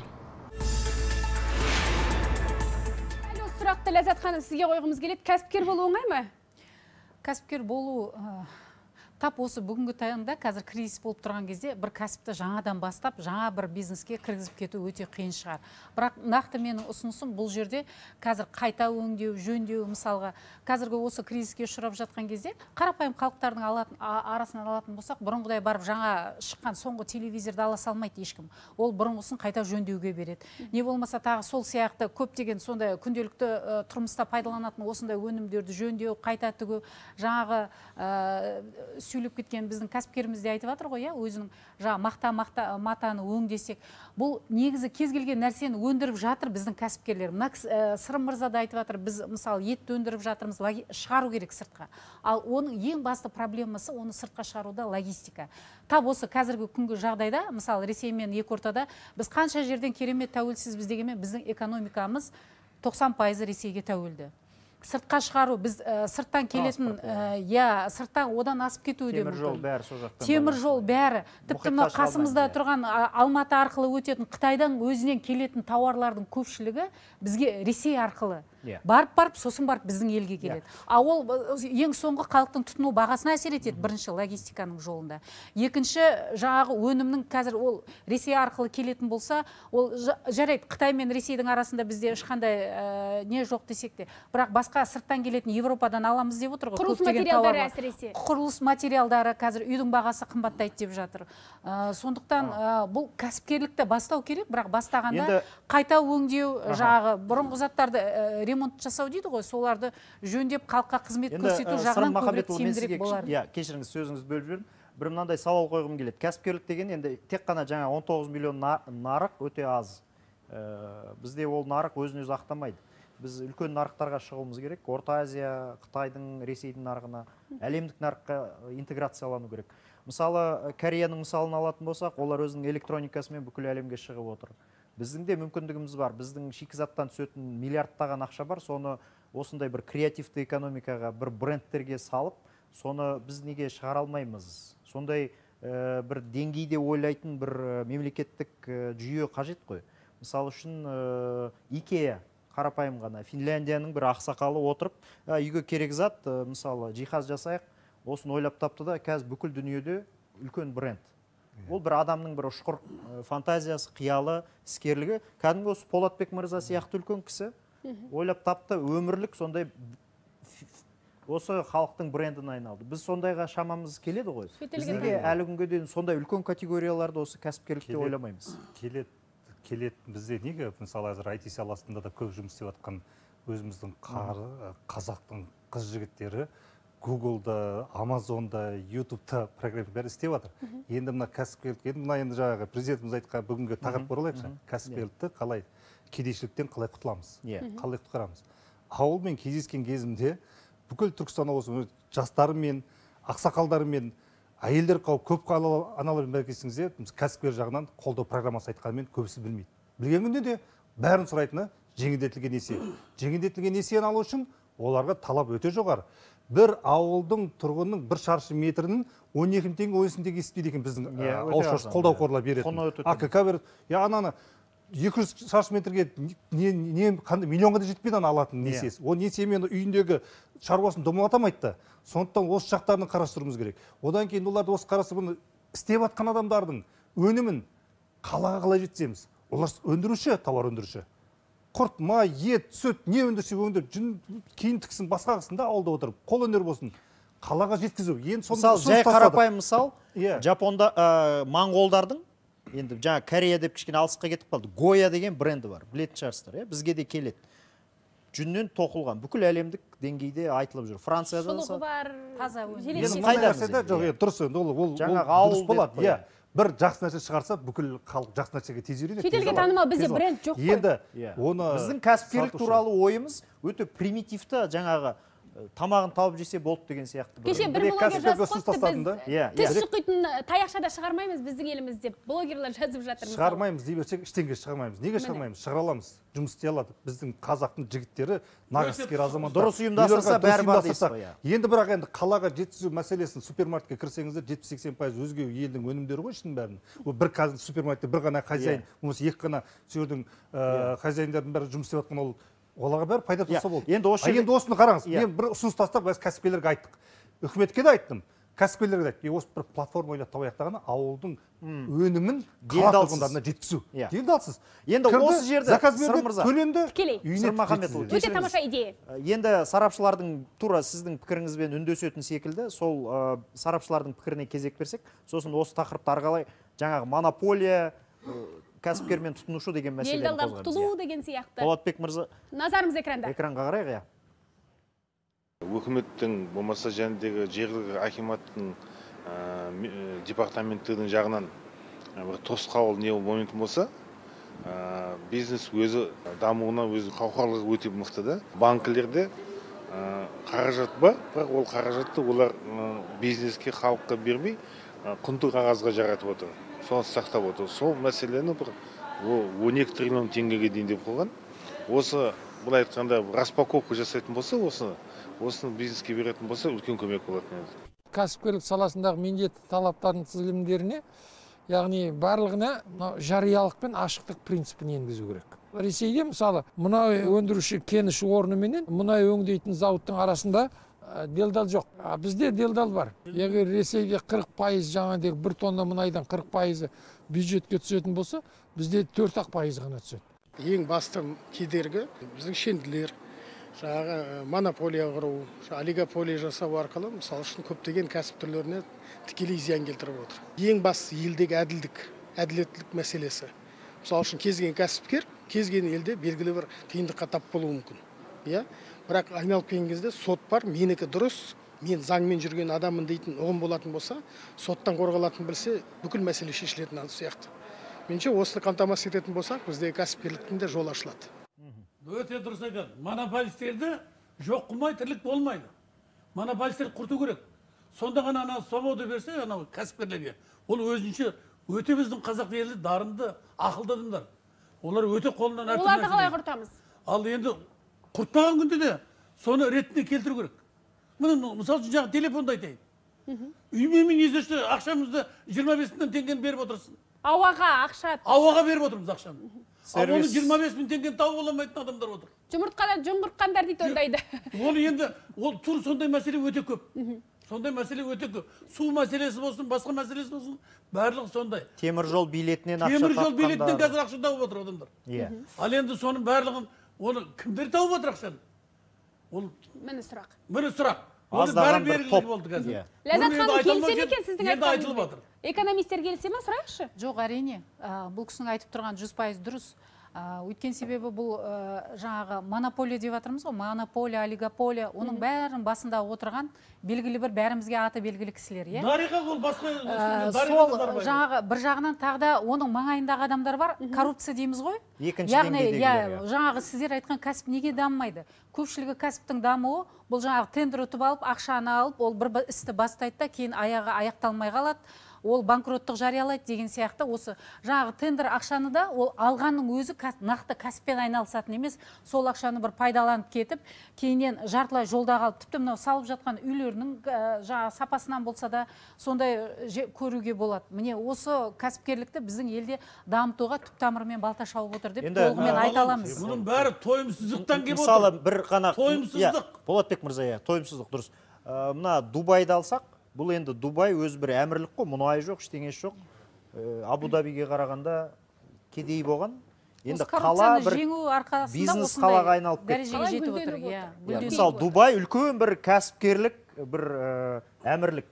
Сұрақты Ләззат ханым сізге қойғымыз келеді. Кәсіпкер болу оңай ма? Кәсіпкер болу тап осы бүгінгі таңда қазір кризис болып тұрған кезде бір кәсіпті жаңадан бастап, жаңа бір бизнеске кіргізіп кету өте қиын шығар. Бірақ нақты менің ұсынысым бұл жерде қазір қайта өңдеу, жөндеу, мысалға қазіргі осы кризиске ұшырап жатқан кезде қарапайым халықтардың арасынан алатын болсақ, бұрынғыдай барып жаңа шыққан соңғы телевизорды ала салмайды ешкім. Ол бұрынғысын қайта жөндеуге береді. Не болмаса тағы сол сияқты көптеген сондай күнделікті тұрмыста пайдаланатын осындай өнімдерді жөндеу, қайта тігу, жаңағы сөйлеп кеткен біздің кәсіпкеріміз де айтып жатыр ғой, өзінің матаны өңдесек. Бұл негізі кез келген нәрсені өндіріп жатыр біздің кәсіпкерлер. Сырым мырза да айтып жатыр, біз мысалы ет өндіріп жатырмыз, шығару керек сыртқа. Ал оның ең басты проблемасы оны сыртқа шығаруда логистика. Тап осы қазіргі күнгі жағдайда, мысалы Ресей мен екі ортада біз қанша жерден керемет тәуелсізбіз дегенмен біздің экономикамыз 90% Ресейге тәуелді. сыртқа шығару, біз сырттан келетін, сырттан одан асып кетуі де мүмкін. Темір жол бәрі. Тіпті қасымызда тұрған Алматы арқылы өтетін Қытайдан өзінен келетін тауарлардың көпшілігі бізге Ресей арқылы барып, сосын барып біздің елге келеді. Ол ең соңғы халықтың тұтыну бағасына әсер етеді, бірінші логистиканың жолында. Екінші, жаңағы өнімнің қазір ол Ресей арқылы келетін болса, ол жарайды, Қытай мен Ресейдің арасында бізде ешқандай не жоқ десек те, бірақ басқа сырттан келетін Европадан аламыз деп отыр ғой. Құрылыс материалдары әсіресе. Құрылыс материалдары қазір үйдің бағасы қымбаттайды деп жатыр. Сондықтан бұл кәсіпкерлікті бастау керек, бірақ бастағанда қайта өңдеу, жаңағы бұрынғы заттарды ремонт жасау дейді ғой, соларды жөндеп халыққа қызмет көрсету жағынан көбірек тиімдірек болар. Кешіріңіз, сөзіңізді бөліп жүрмін. Бір мынандай сауал қойғым келеді. Кәсіпкерлік деген енді тек қана жаңа 19 миллион нарық өте аз. Бізде ол нарық өзін-өзі ақтамайды. Біз үлкен нарықтарға шығуымыз керек. Орта Азия, Қытайдың, Ресейдің нарығына, әлемдік нарыққа интеграциялану керек. Мысалы, Кореяның мысалын алатын болсақ, олар өзінің электроникасымен бүкіл әлемге шығып отыр. Біздің де мүмкіндігіміз бар. Біздің шикізаттан түсетін миллиардтаған ақша бар. Соны осындай бір креативті экономикаға, бір брендтерге салып, соны біз неге шығара алмаймыз? Сондай бір деңгейде ойлайтын бір мемлекеттік жүйе қажет қой. Мысалы үшін Икея, қарапайым ғана, Финляндияның бір ақсақалы отырып, үйге керек зат, мысалы жиһаз жасайық, осыны ойлап тапты да, қазір бүкіл дүниеде үлкен бренд. Ол бір адамның бір ұшқыр фантазиясы, қиялы, іскерлігі. Кәдімгі осы Полатбек мырза сияқты үлкен кісі ойлап тапты, өмірлік сондай осы халықтың брендін айналды. Біз сондайға шамамыз келеді ғой. Бізде әлі күнге дейін сондай үлкен категорияларды осы кәсіпкерлікте ойламаймыз. Келет бізде неге, мысалы әзір IT саласында да көп жұмыс істеп жатқан өзіміздің қазақтың қыз жігіттері Google-да, Amazon-да, YouTube-да программа бәрі істеп жатыр. Енді мына кәсіпкерлік, енді жаңағы президентіміз айтқан бүгінгі тақырып оралайықшы. Кәсіпкерлікті қалай, кедейшіліктен қалай құтыламыз, қалай құтқарамыз. Ауылмен кездескен кезімде бүкіл Түркістан облысы жастарымен, ақсақалдарымен, әйелдер қауіп көп қалалы аналармен бәркесіңізде кәсіпкер жағынан қолдау программасы айтқанымен көбісі білмейді. Білген күнде де бәрін сұрайтыны жеңілдетілген несие. Жеңілдетілген несиені алу үшін оларға талап өте жоғары. Бір ауылдың тұрғынның бір шаршы метрінің 12 теңге 10 теңге есептейді екен біздің қолдау қорлар беретін. АКК береді. Ананы 200 шаршы метрге миллионға да жетпейді алатын несиесі. Ол несиемен үйіндегі шаруасын домалатамайды да. Сондықтан осы жақтарын қарастыруымыз керек. Одан кейін оларды осы қарастырып істеп жатқан адамдардың өнімін қалаға қалай жеткіземіз? Олар өндіруші, тауар өндіруші. Құрт, май, ет, сүт, не өндірсе өндір, кейін тіксін басқа қысын да ауылда отырып, қол өнер болсын, қалаға жеткізу. Мысалы, жай қарапайым мысал, Жапонда моңғолдардың, енді жаңа Корея деп кішкене алысқа кетіп қалды, Гоя деген бренді бар, білетін шығарсыздар, бізге де келеді. Жүннен тоқылған, бүкіл әлемдік деңгейде айтылып жүр. Францияда шұлығы бар, таза өнім. Бір жақсы нәрсе шығарса, бүкіл халық жақсы нәрсеге тез үйренеді. Шетелге танымал бізде бренд жоқ қой. Енді біздің кәсіпкерлік туралы ойымыз өте примитивті, жаңағы тамағын тауып жесе болды деген сияқты. Кеше бір блогер жазып қойыпты, біз тіс шұқитын таяқшада шығармаймыз біздің еліміз деп блогерлер жазып жатыр. Шығармаймыз дей берсек, іштенге шығармаймыз. Неге шығармаймыз? Шығара аламыз. Жұмыс істей алады. Біздің қазақтың жігіттері нағыз іскер азаматтар. Дұрыс ұйымдастырса бәрі бар дейсіз ғой. Енді бірақ енді қалаға жеткізу мәселесін супермаркетке кірсеңіздер 70-80% өзге елдің өнімдері ғой ішінің бәрін. Бір супермаркетте бір ғана хозяин, немесе екі ғана жердің хозяиндардың бәрі жұмыс істеп жатқан оларға бәрі пайда тұтса болды. Енді осыны қараңыз. Мен бір ұсыныс тастап, біз кәсіпкерлерге айттық. Үкіметке де айттым. Кәсіпкерлерге де айттық. Осы бір платформа ойлап табаяқтағаны ауылдың өнімін қала тұрғындарына жеткізу. Делдалсыз. Енді осы жерде Сыр мырза төленді. Өте тамаша идея. Енді сарапшылардың тура сіздің пікіріңізбен үндесетін секілді, сол сарапшылардың пікіріне кезек берсек, сосын осы тақырыпты арқалай жаңағы монополия, кәсіпкер мен тұтынушы деген мәселені қозғаймыз. Құтылу деген сияқты. Болатбек мырза. Назарымыз экранда. Экранға қарайық, Өкіметтің болмаса жәндегі жергілікті акиматтың департаменттің жағынан бір тосқауыл не моментім болса, бизнес өзі дамуына өзі қауқарлығы өте мықты да. Банкілерде қаражат бар, бірақ ол қаражатты олар бизнеске, халыққа бермей, құнды қағазға жаратып отыр. Соны сақтап отыр. Сол мәселені бір 12 триллион теңгеге дейін деп қойған. Осы былай айтқанда распаковка жасайтын болса, осыны бизнеске беретін болса, үлкен көмек болатын еді. Кәсіпкерлік саласындағы міндетті талаптардың тізілімдеріне, яғни барлығына жариялық пен ашықтық принципін енгізу керек. Ресейде мысалы мұнай өндіруші кеніш орны менен мұнай өңдейтін зауыттың арасында делдал жоқ. Бізде делдал бар. Егер Ресейде 40% жаңағыдай 1 тонна мұнайдан 40% бюджетке түсетін болса, бізде 4% ғана түседі. Ең басты кедергі біздің шенділер, жаңағы монополия құру, олигополия жасау арқылы мысалы үшін көптеген кәсіп түрлеріне тікелей зиян келтіріп отыр. Ең басты елдегі әділеттілік мәселесі. Мысалы үшін кез келген кәсіпкер, кез келген елде белгілі бір қиындыққа тап болуы мүмкін. Бірақ айналып келген кезде сот бар, менікі дұрыс, мен заңмен жүрген адаммын дейтін ұғым болатын болса, соттан қорғалатын білсе, бүкіл мәселе шешілетін сияқты. Меніңше осыны қамтамасыз ететін болсақ, біздегі кәсіпкерліктің де жол ашылады. Өте дұрыс айтады. Монополистерді жоқ қылмай тірлік болмайды. Монополистерді құрту керек. Сонда ғана ана свобода берсе, ана кәсіпкерлерге. Ол өзінше өте біздің қазақ елі дарынды, ақылды адамдар. Олар өте қолынан әртүрлі. Оларды қалай құртамыз? Ал енді құртпаған күнде де соны ретіне келтіру керек. Мысалы үшін жаңағы телефонды айтайын. Үймен езешті ақшамызды 25.000 теңгені беріп отырсын. Ауаға ақша. Ауаға беріп отырмыз ақшаны. Ал оны 25.000 теңгені тауып аламайтын адамдар отыр. Жұмыртқадан жүңғыртқандар дейді ондайды. Ол енді тур сондай мәселе өте көп. Сондай мәселе өте көп. Су мәселесі болсын, басқа мәселесі болсын, барлығы сондай. Темір жол билетінен ақша тапқандар. Темір жол билетінен қазір ақша тауып отыр адамдар. Ал енді соның барлығын оны кімдер тауып отыр ақшаны? Ол міне сұрақ. Міне сұрақ. Аздаған бір топ. Ләззат ханым, келісе ме екен сіздің айтқаныңызбен? Экономистер келісе ме, сұрайықшы? Жоқ, әрине. Бұл кісінің айтып тұрған 100% дұрыс. Өйткен себебі бұл жаңағы монополия деп жатырмыз ғой, монополия, олигополия, оның бәрін басында отырған белгілі бір бәрімізге аты белгілі кісілер, иә? Дариға ол басқа сол жаңағы бір жағынан тағы да оның маңайындағы адамдар бар, коррупция дейміз ғой. Яғни, жаңағы сіздер айтқан кәсіп неге дамымайды? Көпшілігі кәсіптің дамуы бұл жаңағы тендер ұтып алып, ақшаны алып, ол бір істі бастайды да, кейін аяқталмай қалады. Ол банкроттық жариялайды деген сияқты. Осы жаңағы тендер ақшаны да ол алғанның өзі нақты кәсіппен айналысатын емес, сол ақшаны бір пайдаланып кетіп, кейіннен жартылай жолда қалып, тіпті мынау салып жатқан үйлерінің жаңағы сапасынан болса да сондай көруге болады. Міне осы кәсіпкерлікті біздің елде дамытуға түп тамырымен балта шауып отыр деп толығымен айта аламыз. Мұның бәрі тойымсыздықтан келіп отыр. Мысалы бір қана тойымсыздық. Болатбек мырза, тойымсыздық дұрыс. Мына Дубайды алсақ, бұл енді Дубай өзі бір әмірлік қой, мұнай жоқ, ештеңесі жоқ. Абу-Дабиге қарағанда кедей болған. Енді қала бір бизнес қалаға айналып кетті. Мысалы Дубай үлкен бір кәсіпкерлік, бір әмірлік.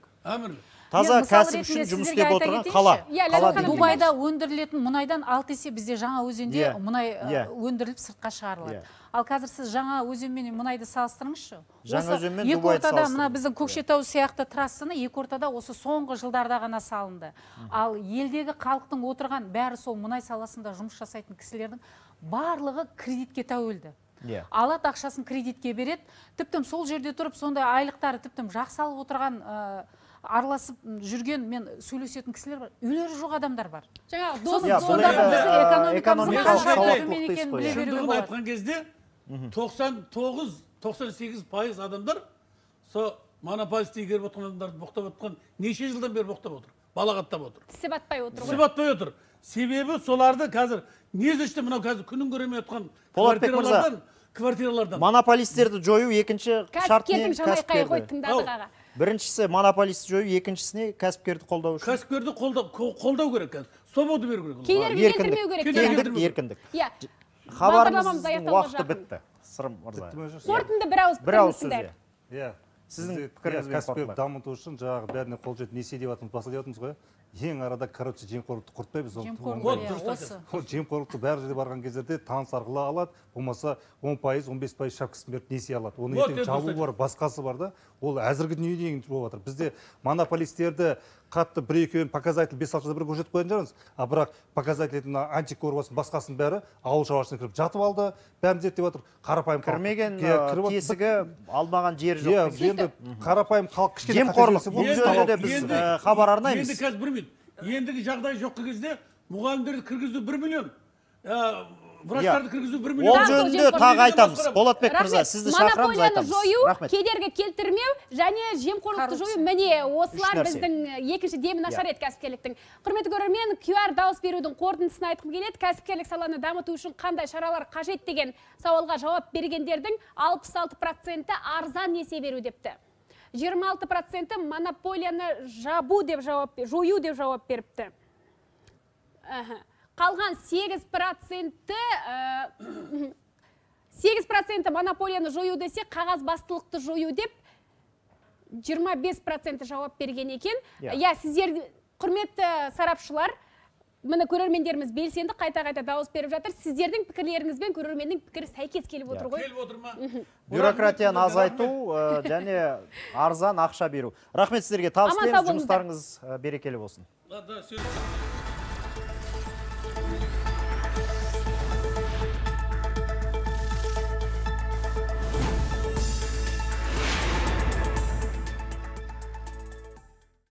Таза кәсіп үшін жұмыс істеп отырған қала. Дубайда өндірілетін мұнайдан 6 есе бізде жаңа өзенде мұнай өндіріліп сыртқа шығарылады. Ал қазір сіз жаңа өзен мен мұнайды салыстырыңызшы. Жаңа өзен мен Дубайды салыстырыңыз. Мына біздің Көкшетау сияқты трассаны екі ортада осы соңғы жылдарда ғана салынды. Ал елдегі халықтың отырған бәрі сол мұнай саласында жұмыс жасайтын кісілердің барлығы кредитке тәуелді. Алады ақшасын кредитке береді. Тіптім сол жерде тұрып сондай айлықтары тіптім жақсы алып отырған араласып жүрген мен сөйлесетін кісілер бар. Үйлері жоқ адамдар бар. Шындығын айтқан кезде 99-98% адамдар сол монополисті игеріп отқан адамдарды боқтап отқан неше жылдан бері боқтап отыр. Балағаттап отыр. Тісі батпай отыр. Тісі батпай отыр. Себебі соларды қазір не зішті мынау қазір күнін көремей отқан квартиралардан. Монополистерді жою екінші шартымен кәсіпкерді. Біріншісі монополисті жою, екіншісіне кәсіпкерді қолдау үшін. Кәсіпкерді қолдау керек. Свобода беру керек. Кедергі келтірмеу керек. Еркіндік. Хабарымыздың уақыты бітті. Сырым мырза. Қорытынды бір ауыз пікіріңізді. Сіздің пікіріңізбен кәсіпкерлік дамыту үшін жаңағы бәріне қол жетіп несие деп жатырмыз, басқа деп жатырмыз ғой. Ең арада коррупция, жемқорлықты құртпаймыз. Жемқорлықты бәр жерде барған кездерде таныс арқылы алады, болмаса 10%, 15% шапкасын беріп несие алады. Оның ертең жабуы бар, басқасы бар да. Ол әзіргі дүние деген болып жатыр. Бізде монополистерді қатты бір-екеуін показатель 5-6 жылда бір көрсетіп қойған жармыз. Бірақ показательдің антикорбасын басқасын бәрі ауыл шаруашылығына кіріп жатып алды, бәрін зерттеп жатыр. Қарапайым кірмеген тесігі алмаған жер жоқ. Енді қарапайым халық кішкене жемқорлық. Бұл жөнінде біз хабар арнаймыз. Енді қазір ендігі жағдай жоқ кезде мұғалімдерді кіргізді 1 миллион. врачтарды кіргізу 1 миллион. Ол жөнінде тағы айтамыз. Болатбек мырза, сізді шақырамыз, айтамыз. Жою, Рахмет. кедергі келтірмеу және жемқорлықты жою, міне осылар біздің екінші демін ашар еді кәсіпкерліктің. Құрметті көрермен, QR дауыс берудің қорытындысын айтқым келеді. Кәсіпкерлік саланы дамыту үшін қандай шаралар қажет деген сауалға жауап бергендердің 66% арзан несие беру депті. 26% монополияны жою деп жауап беріпті. Қалған 8% монополияны жою десе, қағаз бастылықты жою деп 25% жауап берген екен. Сіздер, құрметті сарапшылар, міне көрермендеріміз белсенді қайта-қайта дауыс беріп жатыр. Сіздердің пікірлеріңізбен көрерменнің пікірі сәйкес келіп отыр ғой. Келіп отыр ма? Бюрократияны азайту және арзан ақша беру. Рахмет сіздерге, табыс тілейміз, жұмыстарыңыз берекелі болсын.